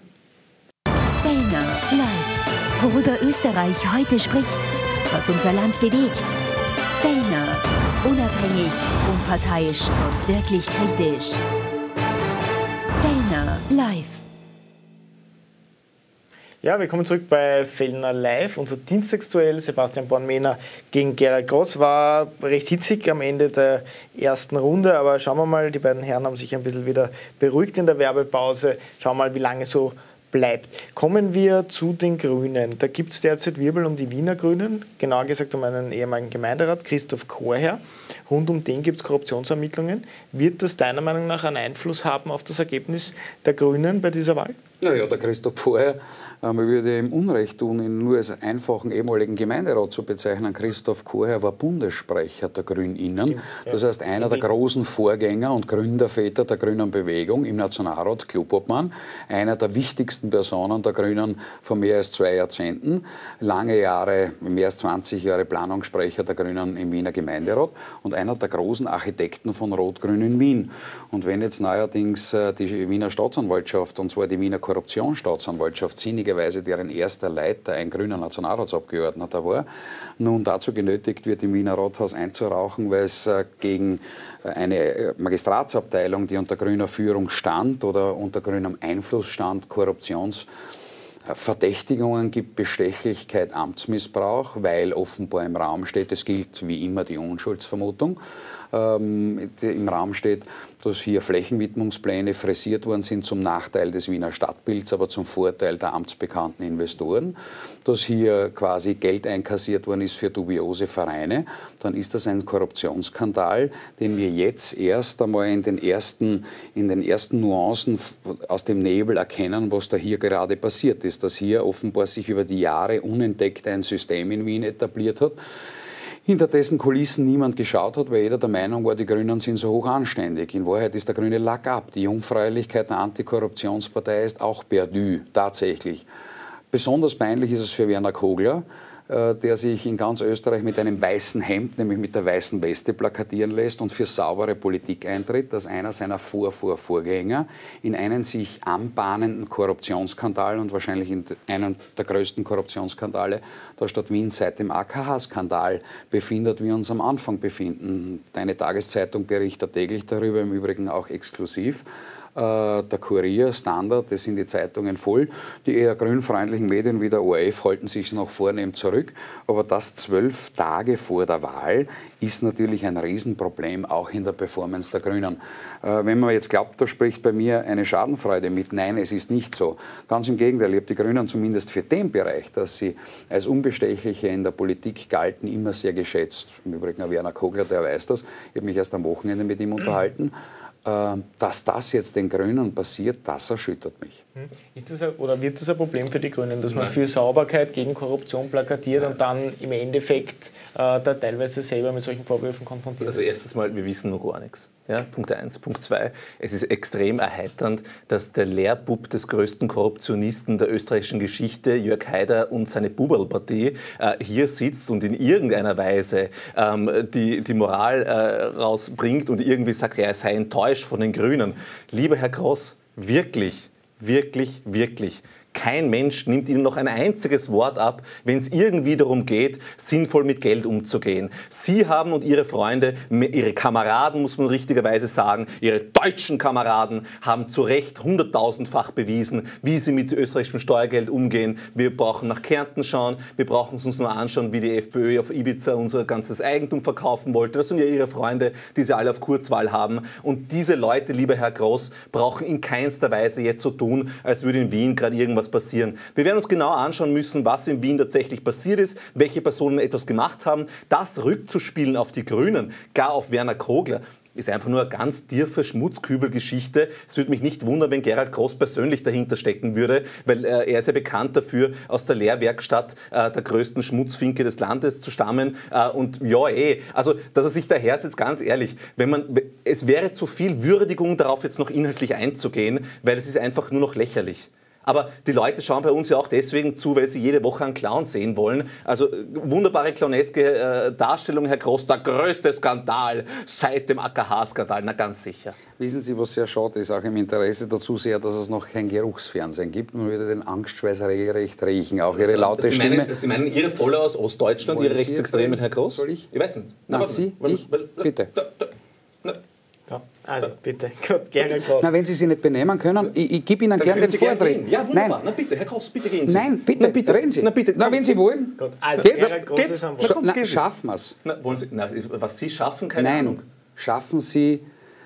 A: Fellner live, worüber Österreich heute spricht, was unser Land bewegt. Fellner, unabhängig, unparteiisch und wirklich kritisch. Fellner live.
B: Ja, wir kommen zurück bei Fellner live. Unser Dienstagsduell, Sebastian Born-Mehner gegen Gerald Gross, war recht hitzig am Ende der ersten Runde. Aber schauen wir mal, die beiden Herren haben sich ein bisschen wieder beruhigt in der Werbepause. Schauen wir mal, wie lange so bleibt. Kommen wir zu den Grünen. Da gibt es derzeit Wirbel um die Wiener Grünen, genauer gesagt um einen ehemaligen Gemeinderat, Christoph Chorherr. Rund um den gibt es Korruptionsermittlungen. Wird das deiner Meinung nach einen Einfluss haben auf das Ergebnis der Grünen bei dieser Wahl?
D: Naja, der Christoph Chorherr, man würde ihm Unrecht tun, ihn nur als einfachen ehemaligen Gemeinderat zu bezeichnen. Christoph Chorherr war Bundessprecher der Grüninnen. Stimmt, ja. Das heißt, einer der großen Vorgänger und Gründerväter der Grünen Bewegung im Nationalrat, Klubobmann. Einer der wichtigsten Personen der Grünen vor mehr als zwei Jahrzehnten. Lange Jahre, mehr als zwanzig Jahre Planungssprecher der Grünen im Wiener Gemeinderat und einer der großen Architekten von Rot-Grün in Wien. Und wenn jetzt neuerdings die Wiener Staatsanwaltschaft, und zwar die Wiener Korruptionsstaatsanwaltschaft, sinnigerweise deren erster Leiter ein grüner Nationalratsabgeordneter war, nun dazu genötigt wird, im Wiener Rathaus einzurauchen, weil es gegen eine Magistratsabteilung, die unter grüner Führung stand oder unter grünem Einfluss stand, Korruptions Verdächtigungen gibt, Bestechlichkeit, Amtsmissbrauch, weil offenbar im Raum steht, es gilt wie immer die Unschuldsvermutung, ähm, im Raum steht, dass hier Flächenwidmungspläne frisiert worden sind zum Nachteil des Wiener Stadtbilds, aber zum Vorteil der amtsbekannten Investoren, dass hier quasi Geld einkassiert worden ist für dubiose Vereine, dann ist das ein Korruptionsskandal, den wir jetzt erst einmal in den ersten, in den ersten Nuancen aus dem Nebel erkennen, was da hier gerade passiert ist, dass hier offenbar sich über die Jahre unentdeckt ein System in Wien etabliert hat, hinter dessen Kulissen niemand geschaut hat, weil jeder der Meinung war, die Grünen sind so hoch anständig. In Wahrheit ist der grüne Lack ab. Die Jungfräulichkeit der Antikorruptionspartei ist auch perdu, tatsächlich. Besonders peinlich ist es für Werner Kogler, der sich in ganz Österreich mit einem weißen Hemd, nämlich mit der weißen Weste, plakatieren lässt und für saubere Politik eintritt, dass einer seiner Vor-Vor-Vorgänger in einen sich anbahnenden Korruptionsskandal und wahrscheinlich in einen der größten Korruptionsskandale der Stadt Wien seit dem A K H-Skandal befindet, wie wir uns am Anfang befinden. Deine Tageszeitung berichtet täglich darüber, im Übrigen auch exklusiv. der Kurier, Standard, das sind die Zeitungen voll. Die eher grünfreundlichen Medien wie der O R F halten sich noch vornehm zurück. Aber das zwölf Tage vor der Wahl ist natürlich ein Riesenproblem, auch in der Performance der Grünen. Äh, wenn man jetzt glaubt, da spricht bei mir eine Schadenfreude mit, nein, es ist nicht so. Ganz im Gegenteil, ich habe die Grünen zumindest für den Bereich, dass sie als Unbestechliche in der Politik galten, immer sehr geschätzt. Im Übrigen auch Werner Kogler, der weiß das. Ich habe mich erst am Wochenende mit ihm unterhalten. Dass das jetzt den Grünen passiert, das erschüttert mich.
B: Ist das ein, oder wird das ein Problem für die Grünen, dass man für Sauberkeit gegen Korruption plakatiert und dann im Endeffekt äh, da teilweise selber mit solchen Vorwürfen konfrontiert
C: Also erstens mal, wir wissen noch gar nichts. Ja, Punkt eins. Punkt zwei, es ist extrem erheiternd, dass der Lehrbub des größten Korruptionisten der österreichischen Geschichte, Jörg Haider und seine Buberl-Partie, äh, hier sitzt und in irgendeiner Weise ähm, die, die Moral äh, rausbringt und irgendwie sagt, ja, er sei enttäuscht von den Grünen. Lieber Herr Gross, wirklich, wirklich, wirklich. Kein Mensch nimmt Ihnen noch ein einziges Wort ab, wenn es irgendwie darum geht, sinnvoll mit Geld umzugehen. Sie haben und Ihre Freunde, Ihre Kameraden, muss man richtigerweise sagen, Ihre deutschen Kameraden haben zu Recht hunderttausendfach bewiesen, wie sie mit österreichischem Steuergeld umgehen. Wir brauchen nach Kärnten schauen, wir brauchen es uns nur anschauen, wie die FPÖ auf Ibiza unser ganzes Eigentum verkaufen wollte. Das sind ja Ihre Freunde, die Sie alle auf Kurzwahl haben. Und diese Leute, lieber Herr Gross, brauchen in keinster Weise jetzt so tun, als würde in Wien gerade irgendwas passieren. Wir werden uns genau anschauen müssen, was in Wien tatsächlich passiert ist, welche Personen etwas gemacht haben. Das rückzuspielen auf die Grünen, gar auf Werner Kogler, ist einfach nur eine ganz tiefe Schmutzkübelgeschichte. Es würde mich nicht wundern, wenn Gerald Gross persönlich dahinter stecken würde, weil äh, er ist ja bekannt dafür, aus der Lehrwerkstatt äh, der größten Schmutzfinke des Landes zu stammen. Äh, und ja, eh, also, dass er sich daher setzt, ganz ehrlich, wenn man, es wäre zu viel Würdigung, darauf jetzt noch inhaltlich einzugehen, weil es ist einfach nur noch lächerlich. Aber die Leute schauen bei uns ja auch deswegen zu, weil sie jede Woche einen Clown sehen wollen. Also wunderbare clowneske äh, Darstellung, Herr Gross, der größte Skandal seit dem A K H-Skandal, na ganz sicher.
D: Wissen Sie, was sehr schade ist, auch im Interesse der Zuseher, dass es noch kein Geruchsfernsehen gibt. Man würde den Angstschweiß regelrecht riechen, auch Ihre laute
C: Sie
D: Stimme.
C: Meinen, Sie meinen Ihre Follower aus Ostdeutschland,
D: Wollen
C: Ihre
D: Sie
C: Rechtsextremen, Herr Gross?
D: Soll ich?
C: Ich weiß nicht.
D: Na,
C: Na,
D: Sie?
C: weil,
D: Ich?
C: weil,
D: Bitte.
C: Da, da, na,
B: Ja, also bitte, Gott, Gerald Gross.
D: Na, wenn Sie sich nicht benehmen können, ich, ich gebe Ihnen gerne den
C: Sie gern
D: Vortritt.
C: gehen. Ja, wunderbar.
D: Nein.
C: Na bitte, Herr Gross, bitte gehen Sie.
D: Nein, bitte,
C: na, bitte.
D: reden Sie.
C: Na, bitte.
D: Na, wenn Sie wollen.
B: Gut, also
D: Geht's?
B: Gerald Gross
C: Geht's?
B: ist am
C: Na,
B: Wort.
C: komm,
D: Na,
C: gehen Sie.
D: schaffen wir es.
C: Na, wollen Sie, na, was Sie schaffen, keine
D: Nein,
C: Ahnung.
D: schaffen Sie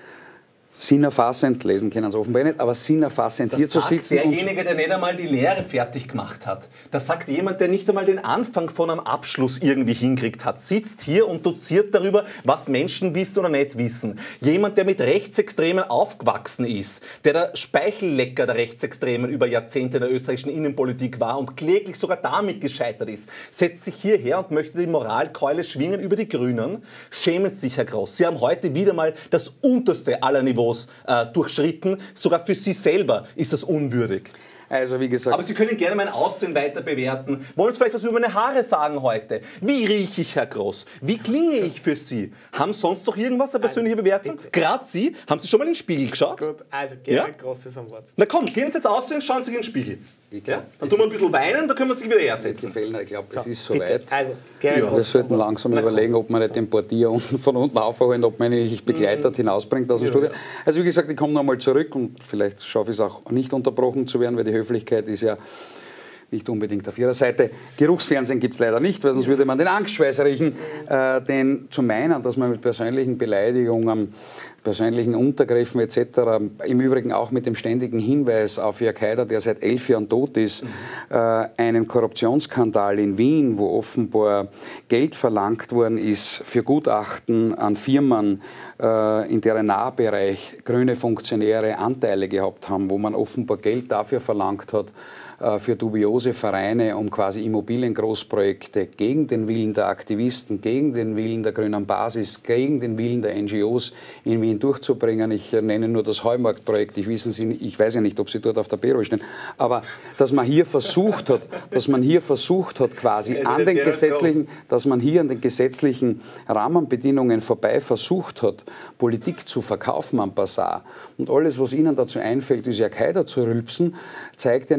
D: sinnerfassend, lesen können Sie offenbar nicht, aber sinnerfassend hier zu sitzen.
C: Derjenige, der nicht einmal die Lehre fertig gemacht hat. Das sagt jemand, der nicht einmal den Anfang von einem Abschluss irgendwie hinkriegt hat. Sitzt hier und doziert darüber, was Menschen wissen oder nicht wissen. Jemand, der mit Rechtsextremen aufgewachsen ist, der der Speichellecker der Rechtsextremen über Jahrzehnte in der österreichischen Innenpolitik war und kläglich sogar damit gescheitert ist, setzt sich hierher und möchte die Moralkeule schwingen über die Grünen. Schämen Sie sich, Herr Gross. Sie haben heute wieder mal das unterste aller Niveaus Äh, durchschritten. Sogar für Sie selber ist das unwürdig.
D: Also wie gesagt.
C: Aber Sie können gerne mein Aussehen weiter bewerten. Wollen Sie vielleicht was über meine Haare sagen heute? Wie rieche ich, Herr Gross? Wie klinge ich für Sie? Haben sonst noch irgendwas, eine persönliche Bewertung? Gerade Sie? Haben Sie schon mal in den Spiegel geschaut?
B: Gut, also Gerald
C: Ja?
B: Gross ist am Wort.
C: Na komm, gehen Sie jetzt aus und schauen Sie sich in den Spiegel.
D: Ich glaub,
C: Ja? Dann tun wir ein bisschen weinen, dann können wir sich wieder hersetzen.
D: Fellner, ich glaube, es
B: So,
D: ist
B: bitte.
D: soweit.
B: Also, Gerald
C: Ja.
B: Gross
D: Wir
B: ist am
D: sollten
B: Wort.
D: langsam überlegen, ob man nicht den Portier unten von unten aufholen, ob man ihn nicht begleitet hinausbringt aus dem Studio. Also wie gesagt, ich komme nochmal zurück und vielleicht schaffe ich es auch nicht unterbrochen zu werden, weil die Höflichkeit ist ja nicht unbedingt auf Ihrer Seite. Geruchsfernsehen gibt es leider nicht, weil sonst würde man den Angstschweiß riechen. Äh, denn zu meinen, dass man mit persönlichen Beleidigungen, persönlichen Untergriffen et cetera, im Übrigen auch mit dem ständigen Hinweis auf Jörg Haider, der seit elf Jahren tot ist, äh, einen Korruptionsskandal in Wien, wo offenbar Geld verlangt worden ist für Gutachten an Firmen, äh, in deren Nahbereich grüne Funktionäre Anteile gehabt haben, wo man offenbar Geld dafür verlangt hat, für dubiose Vereine, um quasi Immobiliengroßprojekte gegen den Willen der Aktivisten, gegen den Willen der grünen Basis, gegen den Willen der N G Os in Wien durchzubringen. Ich nenne nur das Heumarktprojekt. Ich, wissen Sie, ich weiß ja nicht, ob Sie dort auf der Payroll stehen. Aber dass man hier versucht hat, dass man hier versucht hat, quasi an den gesetzlichen, dass man hier an den gesetzlichen Rahmenbedingungen vorbei versucht hat, Politik zu verkaufen am Basar. Und alles, was Ihnen dazu einfällt, ist Jörg Haider zu rülpsen, zeigt ja nicht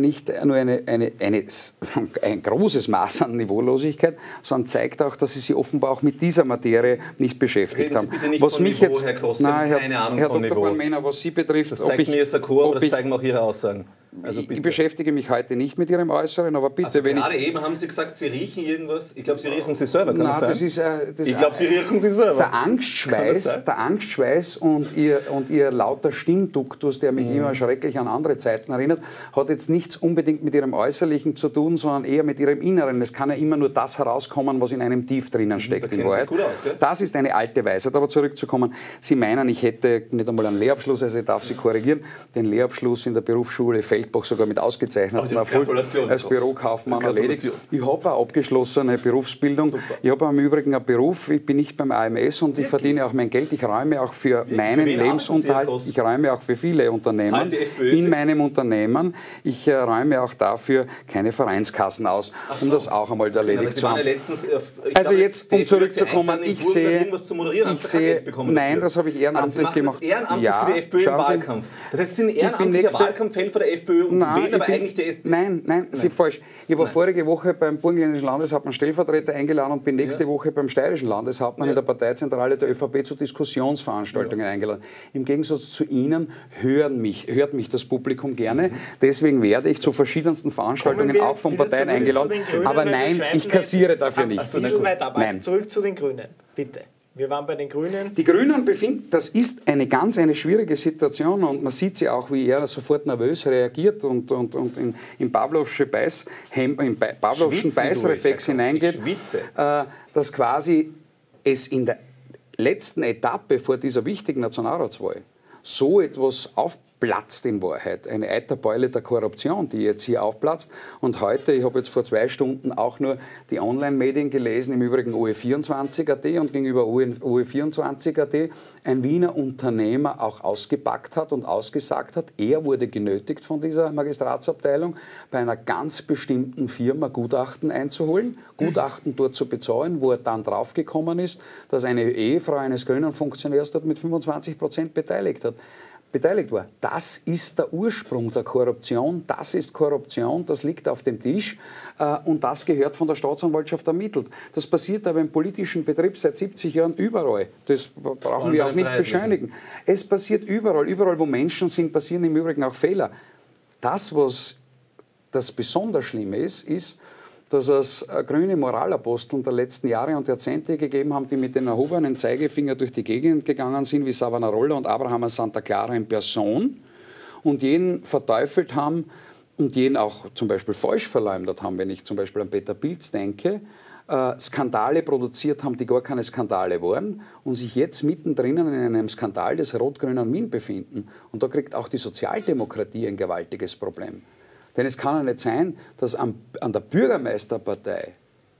D: nur eine, eine, eine, ein großes Maß an Niveaulosigkeit, sondern zeigt auch, dass Sie sich offenbar auch mit dieser Materie nicht beschäftigt haben.
C: Reden Sie bitte nicht
D: was
C: von
D: mich
C: Niveau,
D: jetzt,
C: Herr Gross,
D: nein, Herr,
C: keine Ahnung
D: Herr
C: von
D: Doktor
C: Niveau.
D: Bornmänner, was Sie betrifft,
C: Das zeigt
D: ob ich,
C: mir Sakura, aber das
D: ich,
C: zeigen auch Ihre Aussagen. Also
D: ich beschäftige mich heute nicht mit Ihrem Äußeren, aber bitte,
C: also
D: wenn
C: gerade
D: ich...
C: eben haben Sie gesagt, Sie riechen irgendwas. Ich glaube, Sie riechen Sie selber, kann
D: Nein,
C: das sein?
D: das ist, äh, das
C: ich glaube, Sie riechen Sie selber.
D: Der Angstschweiß, der Angstschweiß und, ihr, und Ihr lauter Stimmduktus, der mich mhm. immer schrecklich an andere Zeiten erinnert, hat jetzt nichts unbedingt mit Ihrem Äußerlichen zu tun, sondern eher mit Ihrem Inneren. Es kann ja immer nur das herauskommen, was in einem tief drinnen steckt, in Wahrheit.
C: Gut aus, gell?
D: Das ist eine alte Weisheit. Aber zurückzukommen, Sie meinen, ich hätte nicht einmal einen Lehrabschluss, also ich darf Sie korrigieren, den Lehrabschluss in der Berufsschule Feldbach sogar mit ausgezeichnetem Erfolg als Bürokaufmann erledigt. Ich habe eine abgeschlossene Berufsbildung. Super. Ich habe im Übrigen einen Beruf, ich bin nicht beim A M S und Wirklich? ich verdiene auch mein Geld. Ich räume auch für Wirklich? meinen für Lebensunterhalt, ich räume auch für viele Unternehmen in meinem Unternehmen. Ich äh, räume auch dafür keine Vereinskassen aus, so. um das auch einmal erledigt zu haben.
C: Letztens, äh,
D: also
C: glaube,
D: jetzt, um zurückzukommen, ich sehe, ich sehe, nein, das habe ich ehrenamtlich
C: also
D: gemacht.
C: Das ehrenamtlich
D: ja,
C: für die FPÖ im Wahlkampf. Das heißt, Sie sind ehrenamtlicher Wahlkampfhelfer der FPÖ und
D: nein,
C: wählen aber
D: bin,
C: eigentlich die S D.
D: Nein, nein, Sie sind falsch. Ich war nein. vorige Woche beim burgenländischen Landeshauptmann Stellvertreter eingeladen und bin nächste ja. Woche beim steirischen Landeshauptmann ja. in der Parteizentrale der ÖVP zu Diskussionsveranstaltungen ja. eingeladen. Im Gegensatz zu Ihnen hören mich, hört mich das Publikum gerne. Deswegen werde ich zu verschiedensten Veranstaltungen auch von Parteien eingeladen. Grünen, aber nein, ich kassiere dafür nicht.
B: Ein bisschen weit ab. Also zurück zu den Grünen, bitte. Wir waren bei den Grünen.
D: Die Grünen befinden, das ist eine ganz eine schwierige Situation und man sieht sie auch, wie er sofort nervös reagiert und, und, und in, in Pavlovsche Beiß, in Pavlovschen Beißreflex hineingeht, äh, dass quasi es in der letzten Etappe vor dieser wichtigen Nationalratswahl so etwas aufplatzt in Wahrheit, eine Eiterbeule der Korruption, die jetzt hier aufplatzt. Und heute, ich habe jetzt vor zwei Stunden auch nur die Online-Medien gelesen, im Übrigen O E vierundzwanzig Punkt at und gegenüber O E vierundzwanzig Punkt at ein Wiener Unternehmer auch ausgepackt hat und ausgesagt hat, er wurde genötigt von dieser Magistratsabteilung, bei einer ganz bestimmten Firma Gutachten einzuholen, Gutachten dort zu bezahlen, wo er dann draufgekommen ist, dass eine Ehefrau eines grünen Funktionärs dort mit fünfundzwanzig Prozent beteiligt hat. beteiligt war. Das ist der Ursprung der Korruption, das ist Korruption, das liegt auf dem Tisch äh, und das gehört von der Staatsanwaltschaft ermittelt. Das passiert aber im politischen Betrieb seit siebzig Jahren überall. Das brauchen wir auch nicht beschönigen. Es passiert überall, überall wo Menschen sind, passieren im Übrigen auch Fehler. Das, was das besonders Schlimme ist, ist, dass es grüne Moralaposteln der letzten Jahre und Jahrzehnte gegeben haben, die mit den erhobenen Zeigefinger durch die Gegend gegangen sind, wie Savonarola und Abraham Santa Clara in Person und jeden verteufelt haben und jeden auch zum Beispiel falsch verleumdet haben, wenn ich zum Beispiel an Peter Pilz denke, äh, Skandale produziert haben, die gar keine Skandale waren und sich jetzt mittendrin in einem Skandal des rot-grünen Wien befinden. Und da kriegt auch die Sozialdemokratie ein gewaltiges Problem. Denn es kann ja nicht sein, dass an, an der Bürgermeisterpartei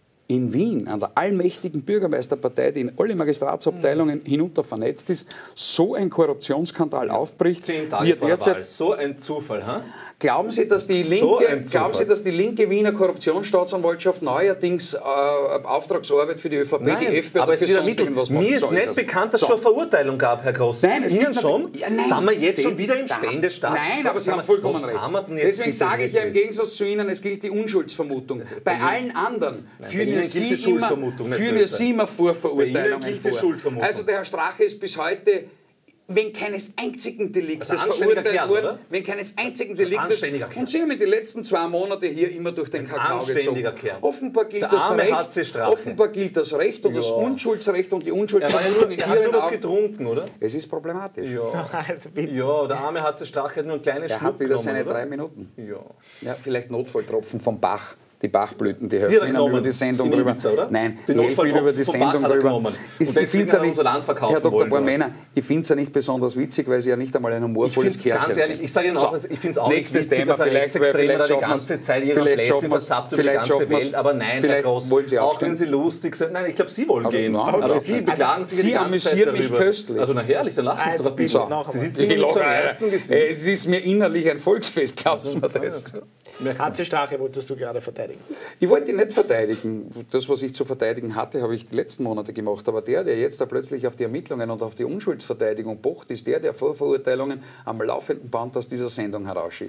D: in Wien, an der allmächtigen Bürgermeisterpartei, die in alle Magistratsabteilungen hinunter vernetzt ist, so ein Korruptionsskandal aufbricht.
C: Zehn Tage vor der Wahl. So ein Zufall, ha?
D: Glauben Sie, dass die linke, so glauben Sie, dass die linke Wiener Korruptionsstaatsanwaltschaft neuerdings äh, Auftragsarbeit für die ÖVP,
C: nein,
D: die FPÖ
C: aber
D: dafür sonst irgendwas macht?
C: Mir ist
D: so
C: nicht
D: ist
C: bekannt, dass es
D: so.
C: schon eine Verurteilung gab, Herr Gross.
D: Nein, es
C: Ihnen
D: gibt
C: schon?
D: Ja, nein,
C: sind wir jetzt
D: Sehen
C: schon wieder
D: Sie,
C: im Ständestaat?
D: Nein, aber Sie haben vollkommen recht. Deswegen sage ich ja im Gegensatz zu Ihnen, es gilt die Unschuldsvermutung. Bei Ihnen, allen anderen nein, führen ja Sie immer, führen Sie immer Vorverurteilungen vor. Also der Herr Strache ist bis heute wenn keines einzigen Deliktes
C: also
D: verurteilt wurde, wenn keines einzigen Deliktes, und Sie haben die letzten zwei Monate hier immer durch den Kakao gezogen. Kerl. Offenbar gilt
C: der
D: das Recht,
C: H C
D: offenbar gilt das Recht und ja. das Unschuldsrecht und die Unschuldsvermutung in
C: Ihren Augen. Er hat nur was getrunken, oder?
D: Es ist problematisch.
C: Ja, also ja der arme H C Strache hat nur ein kleines Schluck
D: Er hat wieder
C: genommen,
D: seine
C: oder?
D: drei Minuten.
C: Ja.
D: Ja, vielleicht Notfalltropfen vom Bach. Die Bachblüten, die
C: helfen
D: Ihnen über die Sendung drüber.
C: Oder?
D: Nein, die helfen über die Sendung drüber. Ich finde es ja nicht, Herr Doktor Bornmänner, ich finde es ja nicht besonders witzig, weil Sie ja nicht einmal ein humorvolles Kerlchen sind.
C: Ganz ehrlich, ich sage Ihnen auch, so, ich finde es auch
D: nächstes
C: nicht witzig,
D: Thema,
C: dass
D: vielleicht, vielleicht
C: die ganze Zeit ihre Plätze versappt über die ganze Welt. Aber nein, Herr Gross, auch wenn Sie lustig sind. Nein, ich glaube, Sie wollen gehen. Aber Sie beklagen sich die ganze Zeit darüber. Sie amüsieren mich köstlich.
D: Also na herrlich, dann lachen Sie doch ein bisschen. Sie sitzen mit so einem ernsten Gesicht. Es ist mir innerlich ein Volksfest, glaubst du mir das?
B: H C Strache wolltest du gerade verteidigen.
D: Ich wollte ihn nicht verteidigen. Das, was ich zu verteidigen hatte, habe ich die letzten Monate gemacht. Aber der, der jetzt da plötzlich auf die Ermittlungen und auf die Unschuldsverteidigung pocht, ist der, der vor Verurteilungen am laufenden Band aus dieser Sendung herausschießt.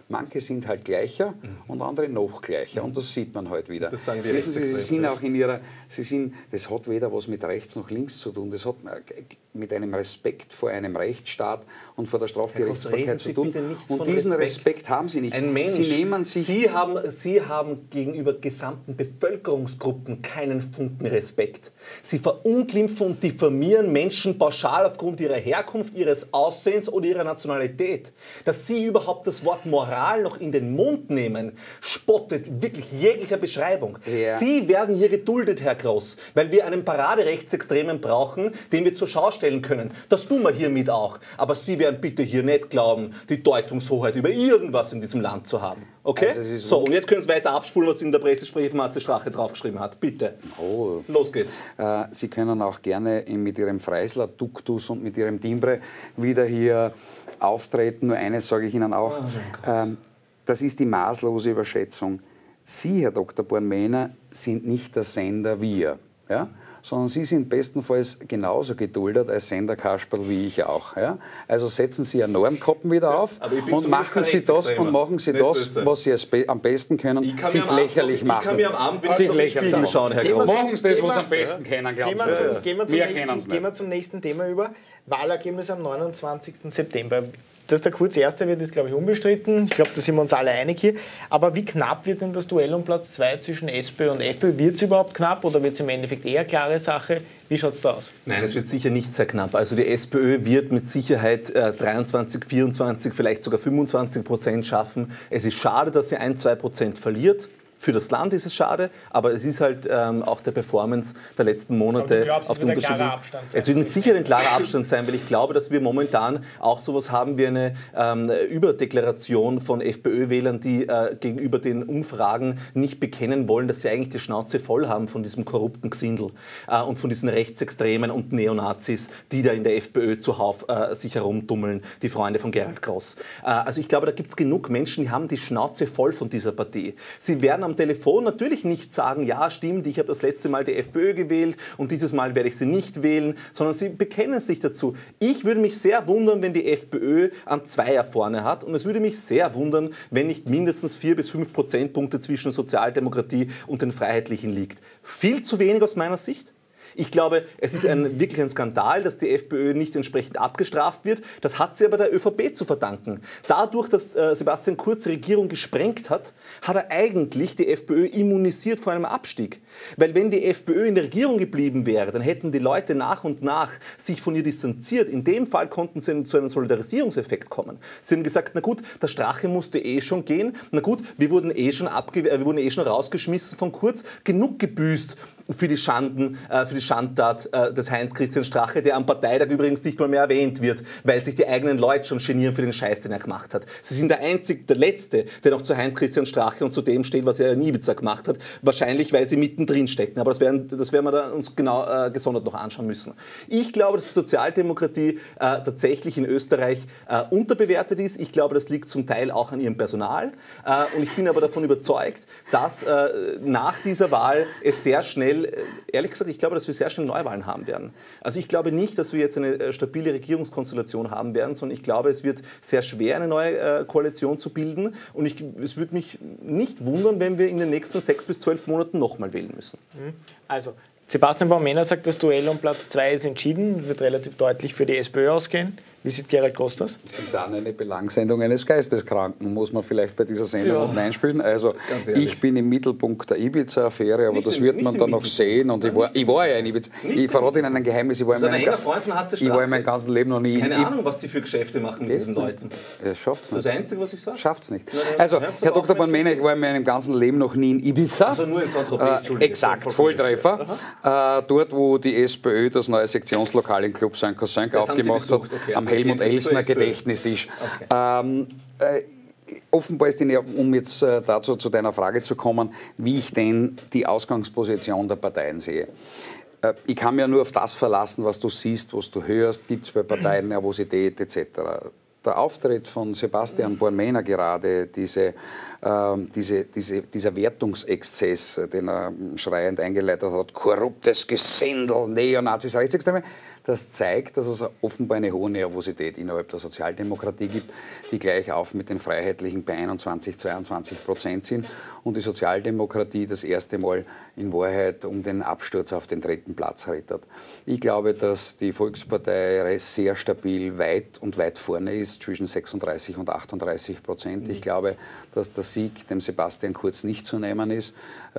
D: Manche sind halt gleicher mhm. und andere noch gleicher. Und das sieht man halt wieder.
C: Das sagen die
D: Wissen Sie, Sie sind auch in ihrer, Sie sind, das hat weder was mit rechts noch links zu tun. Das hat mit einem Respekt vor einem Rechtsstaat und vor der Strafgerichtsbarkeit zu tun. Und diesen Respekt. Respekt haben Sie nicht.
C: Ein Mensch,
D: Sie nehmen sich
C: Sie haben, Sie haben gegenüber gesamten Bevölkerungsgruppen keinen Funken Respekt. Sie verunglimpfen und diffamieren Menschen pauschal aufgrund ihrer Herkunft, ihres Aussehens oder ihrer Nationalität. Dass Sie überhaupt das Wort Moral noch in den Mund nehmen, spottet wirklich jeglicher Beschreibung.
D: Ja.
C: Sie werden hier geduldet, Herr Gross, weil wir einen Paraderechtsextremen brauchen, den wir zur Schau stellen können. Das tun wir hiermit auch. Aber Sie werden bitte hier nicht glauben, die Deutungshoheit über irgendwas in diesem Land zu haben. Okay?
D: Also
C: so, und jetzt können Sie weiter abspulen, was in der Pressesprecher von Matze Strache draufgeschrieben hat. Bitte.
D: Oh.
C: Los geht's.
D: Äh, Sie können auch gerne mit Ihrem Freisler-Duktus und mit Ihrem Timbre wieder hier auftreten. Nur eines sage ich Ihnen auch. Oh, ähm, das ist die maßlose Überschätzung. Sie, Herr Doktor Born-Mehner, sind nicht der Sender wir. Ja? Sondern Sie sind bestenfalls genauso geduldet als Sender Kasperl wie ich auch. Ja? Also setzen Sie Ihren Normkoppen wieder auf
C: ja,
D: und machen Sie das, und machen Sie das was Sie am besten können, sich lächerlich machen.
C: Ich kann mir am Abend wieder
D: sich lächerlich
C: Spiegel schauen, Herr Gross.
D: Machen Sie das, was Sie am besten kennen, glauben
B: Sie.
D: Ja.
B: Gehen wir, zum,
D: wir
B: nächsten, gehen wir zum nächsten Thema über. Wahlergebnis am neunundzwanzigsten September. Dass der Kurz Erster wird, ist, glaube ich, unbestritten. Ich glaube, da sind wir uns alle einig hier. Aber wie knapp wird denn das Duell um Platz zwei zwischen SPÖ und FPÖ? Wird es überhaupt knapp oder wird es im Endeffekt eher klare Sache? Wie schaut es da aus?
C: Nein, es wird sicher nicht sehr knapp. Also die SPÖ wird mit Sicherheit äh, dreiundzwanzig, vierundzwanzig, vielleicht sogar fünfundzwanzig Prozent schaffen. Es ist schade, dass sie ein, zwei Prozent verliert. Für das Land ist es schade, aber es ist halt ähm, auch der Performance der letzten Monate
B: glaubst,
C: auf dem Unterschied. Es wird mit Sicherheit ein klarer Abstand sein, weil ich glaube, dass wir momentan auch sowas haben wie eine ähm, Überdeklaration von FPÖ-Wählern, die äh, gegenüber den Umfragen nicht bekennen wollen, dass sie eigentlich die Schnauze voll haben von diesem korrupten Gesindel äh, und von diesen Rechtsextremen und Neonazis, die da in der FPÖ zuhauf äh, sich herumtummeln, die Freunde von Gerhard Gross. Äh, also ich glaube, da gibt es genug Menschen, die haben die Schnauze voll von dieser Partie. Sie werden am Telefon natürlich nicht sagen, ja, stimmt, ich habe das letzte Mal die FPÖ gewählt und dieses Mal werde ich sie nicht wählen, sondern sie bekennen sich dazu. Ich würde mich sehr wundern, wenn die FPÖ an Zweier vorne hat, und es würde mich sehr wundern, wenn nicht mindestens vier bis fünf Prozentpunkte zwischen Sozialdemokratie und den Freiheitlichen liegt. Viel zu wenig aus meiner Sicht. Ich glaube, es ist ein, wirklich ein Skandal, dass die FPÖ nicht entsprechend abgestraft wird. Das hat sie aber der ÖVP zu verdanken. Dadurch, dass äh, Sebastian Kurz die Regierung gesprengt hat, hat er eigentlich die FPÖ immunisiert vor einem Abstieg. Weil wenn die FPÖ in der Regierung geblieben wäre, dann hätten die Leute nach und nach sich von ihr distanziert. In dem Fall konnten sie zu einem Solidarisierungseffekt kommen. Sie haben gesagt, na gut, der Strache musste eh schon gehen. Na gut, wir wurden eh schon, abge wir wurden eh schon rausgeschmissen von Kurz. Genug gebüßt für die Schanden, äh, für die Schandtat äh, des Heinz-Christian Strache, der am Parteitag übrigens nicht mal mehr erwähnt wird, weil sich die eigenen Leute schon genieren für den Scheiß, den er gemacht hat. Sie sind der einzige, der Letzte, der noch zu Heinz-Christian Strache und zu dem steht, was er in Ibiza gemacht hat. Wahrscheinlich, weil sie mittendrin stecken. Aber das werden, das werden wir da uns genau äh, gesondert noch anschauen müssen. Ich glaube, dass die Sozialdemokratie äh, tatsächlich in Österreich äh, unterbewertet ist. Ich glaube, das liegt zum Teil auch an ihrem Personal. Äh, und ich bin aber davon überzeugt, dass äh, nach dieser Wahl es sehr schnell, äh, ehrlich gesagt, ich glaube, dass wir sehr schnell Neuwahlen haben werden. Also ich glaube nicht, dass wir jetzt eine stabile Regierungskonstellation haben werden, sondern ich glaube, es wird sehr schwer, eine neue äh, Koalition zu bilden. Und ich, es würde mich nicht wundern, wenn wir in den nächsten sechs bis zwölf Monaten nochmal wählen müssen.
B: Also, Sebastian Born-Mehner sagt, das Duell um Platz zwei ist entschieden, wird relativ deutlich für die SPÖ ausgehen. Wie sieht Gerald Gross das?
D: Sie sind eine Belangsendung eines Geisteskranken, muss man vielleicht bei dieser Sendung ja. einspielen. Also ich bin im Mittelpunkt der Ibiza-Affäre, aber nicht das wird man dann noch sehen. Und ich war, ich war ja in Ibiza. Ich verrate Ihnen ein Geheimnis. Ich war, in meinem, Ga ich war in meinem ganzen Leben noch nie
C: Keine
D: in
C: Ahnung, was Sie für Geschäfte machen mit diesen Leuten.
D: Das schafft es nicht.
C: Das Einzige, was ich sage?
D: Schafft es nicht. Also, Herr Doktor Born-Mehner, ich war in meinem ganzen Leben noch nie in Ibiza.
C: Also nur in Saint-Tropez, Entschuldigung.
D: Äh, exakt, Volltreffer. Äh, dort, wo die SPÖ das neue Sektionslokal im Club Sankt Cousin aufgemacht hat, okay, am also Helmut Elsner Gedächtnistisch. Okay. Ähm, äh, offenbar ist, die, um jetzt äh, dazu zu deiner Frage zu kommen, wie ich denn die Ausgangsposition der Parteien sehe. Äh, ich kann mir nur auf das verlassen, was du siehst, was du hörst, gibt es bei Parteien Nervosität et cetera. der Auftritt von Sebastian Bornmähner gerade, diese, äh, diese, diese, dieser Wertungsexzess, den er schreiend eingeleitet hat, korruptes Gesindel, Neonazis, Rechtsextreme, das zeigt, dass es offenbar eine hohe Nervosität innerhalb der Sozialdemokratie gibt, die gleich auf mit den Freiheitlichen bei einundzwanzig, zweiundzwanzig Prozent sind und die Sozialdemokratie das erste Mal in Wahrheit um den Absturz auf den dritten Platz rittert. Ich glaube, dass die Volkspartei sehr stabil weit und weit vorne ist, zwischen sechsunddreißig und achtunddreißig Prozent. Ich glaube, dass der Sieg dem Sebastian Kurz nicht zu nehmen ist.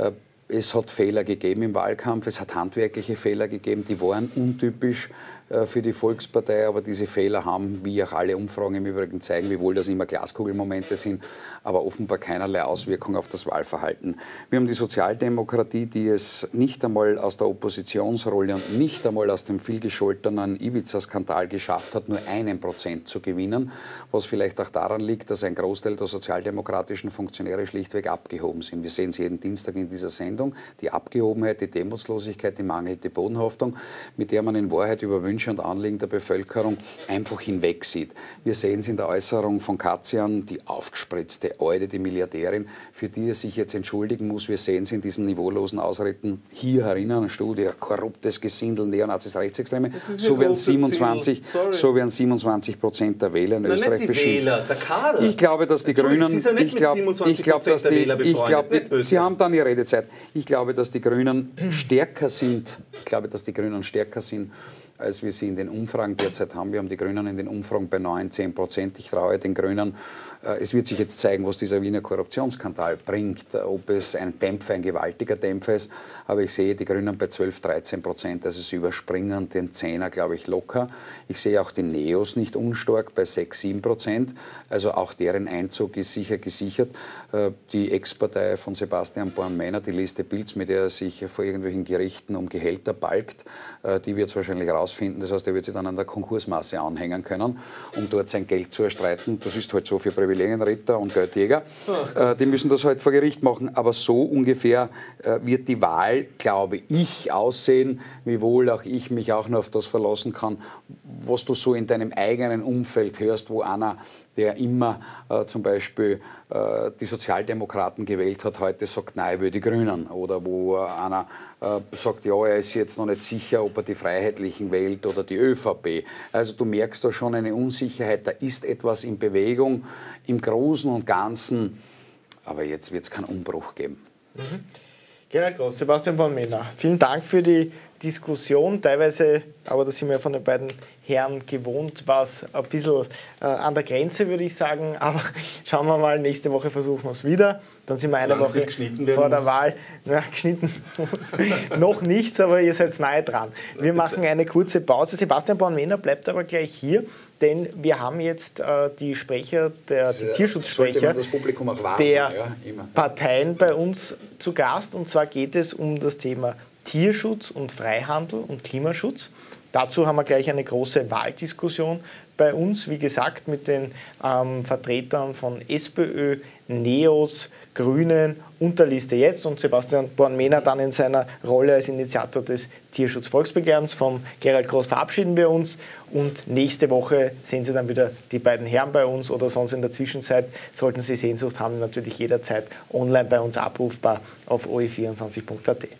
D: Es hat Fehler gegeben im Wahlkampf, es hat handwerkliche Fehler gegeben, die waren untypisch äh, für die Volkspartei, aber diese Fehler haben, wie auch alle Umfragen im Übrigen zeigen, wiewohl das immer Glaskugelmomente sind, aber offenbar keinerlei Auswirkung auf das Wahlverhalten. Wir haben die Sozialdemokratie, die es nicht einmal aus der Oppositionsrolle und nicht einmal aus dem vielgescholtenen Ibiza-Skandal geschafft hat, nur einen Prozent zu gewinnen, was vielleicht auch daran liegt, dass ein Großteil der sozialdemokratischen Funktionäre schlichtweg abgehoben sind. Wir sehen es jeden Dienstag in dieser Sendung. Die Abgehobenheit, die Demutslosigkeit, die mangelnde Bodenhaftung, mit der man in Wahrheit über Wünsche und Anliegen der Bevölkerung einfach hinwegsieht. Wir sehen es in der Äußerung von Katzian, die aufgespritzte Eude, die Milliardärin, für die er sich jetzt entschuldigen muss. Wir sehen es in diesen niveaulosen Ausreden hier herinnen, Studie, korruptes Gesindel, Neonazis, Rechtsextreme. So werden siebenundzwanzig, so werden siebenundzwanzig Prozent der Wähler in
C: Nein,
D: Österreich
C: nicht die
D: beschimpft.
C: Wähler, der Kader.
D: Ich glaube, dass die Grünen,
C: Sie sind nicht
D: ich glaube,
C: mit siebenundzwanzig
D: ich glaube, dass
C: der
D: die,
C: Wähler
D: ich
C: befreundet,
D: glaube,
C: nicht böse.
D: Sie haben dann Ihre Redezeit. Ich glaube, dass die Grünen stärker sind. Ich glaube, dass die Grünen stärker sind, als wir sie in den Umfragen derzeit haben. Wir haben die Grünen in den Umfragen bei neun, zehn Prozent. Ich traue den Grünen. Es wird sich jetzt zeigen, was dieser Wiener Korruptionsskandal bringt, ob es ein Dämpfer, ein gewaltiger Dämpfer ist. Aber ich sehe die Grünen bei zwölf, dreizehn Prozent, also sie überspringen den Zehner, glaube ich, locker. Ich sehe auch die Neos nicht unstark bei sechs, sieben Prozent. Also auch deren Einzug ist sicher gesichert. Die Ex-Partei von Sebastian Bornmähner, die Liste Bilds, mit der er sich vor irgendwelchen Gerichten um Gehälter balgt, die wird es wahrscheinlich rausfinden. Das heißt, er wird sich dann an der Konkursmasse anhängen können, um dort sein Geld zu erstreiten. Das ist halt so für Privilegienritter und Geldjäger. Äh, die müssen das halt vor Gericht machen. Aber so ungefähr äh, wird die Wahl, glaube ich, aussehen, wiewohl auch ich mich auch nur auf das verlassen kann, was du so in deinem eigenen Umfeld hörst, wo einer, der immer äh, zum Beispiel äh, die Sozialdemokraten gewählt hat, heute sagt, nein, ich will die Grünen. Oder wo äh, einer äh, sagt, ja, er ist jetzt noch nicht sicher, ob er die Freiheitlichen wählt oder die ÖVP. Also du merkst da schon eine Unsicherheit, da ist etwas in Bewegung im Großen und Ganzen, aber jetzt wird es keinen Umbruch geben.
B: Mhm. Gerald Groß, Sebastian Bornmähner, vielen Dank für die Diskussion. Teilweise, aber das sind wir von den beiden Herren gewohnt, war es ein bisschen äh, an der Grenze, würde ich sagen. Aber schauen wir mal, nächste Woche versuchen wir es wieder. Dann sind wir eine Woche vor der Wahl. Ja, geschnitten noch nichts, aber ihr seid nahe dran. Wir machen eine kurze Pause. Sebastian Bornmähner bleibt aber gleich hier, denn wir haben jetzt äh, die Sprecher, der, die Tierschutzsprecher
D: das Publikum auch warnen,
B: der
D: ja, immer.
B: Parteien bei uns zu Gast. Und zwar geht es um das Thema Tierschutz und Freihandel und Klimaschutz. Dazu haben wir gleich eine große Wahldiskussion bei uns, wie gesagt, mit den ähm, Vertretern von SPÖ, Neos, Grünen und der Liste Jetzt und Sebastian Bornmähner dann in seiner Rolle als Initiator des Tierschutz-Volksbegehrens. Von Gerald Groß verabschieden wir uns und nächste Woche sehen Sie dann wieder die beiden Herren bei uns oder sonst in der Zwischenzeit, sollten Sie Sehnsucht haben, natürlich jederzeit online bei uns abrufbar auf o e vierundzwanzig punkt a t.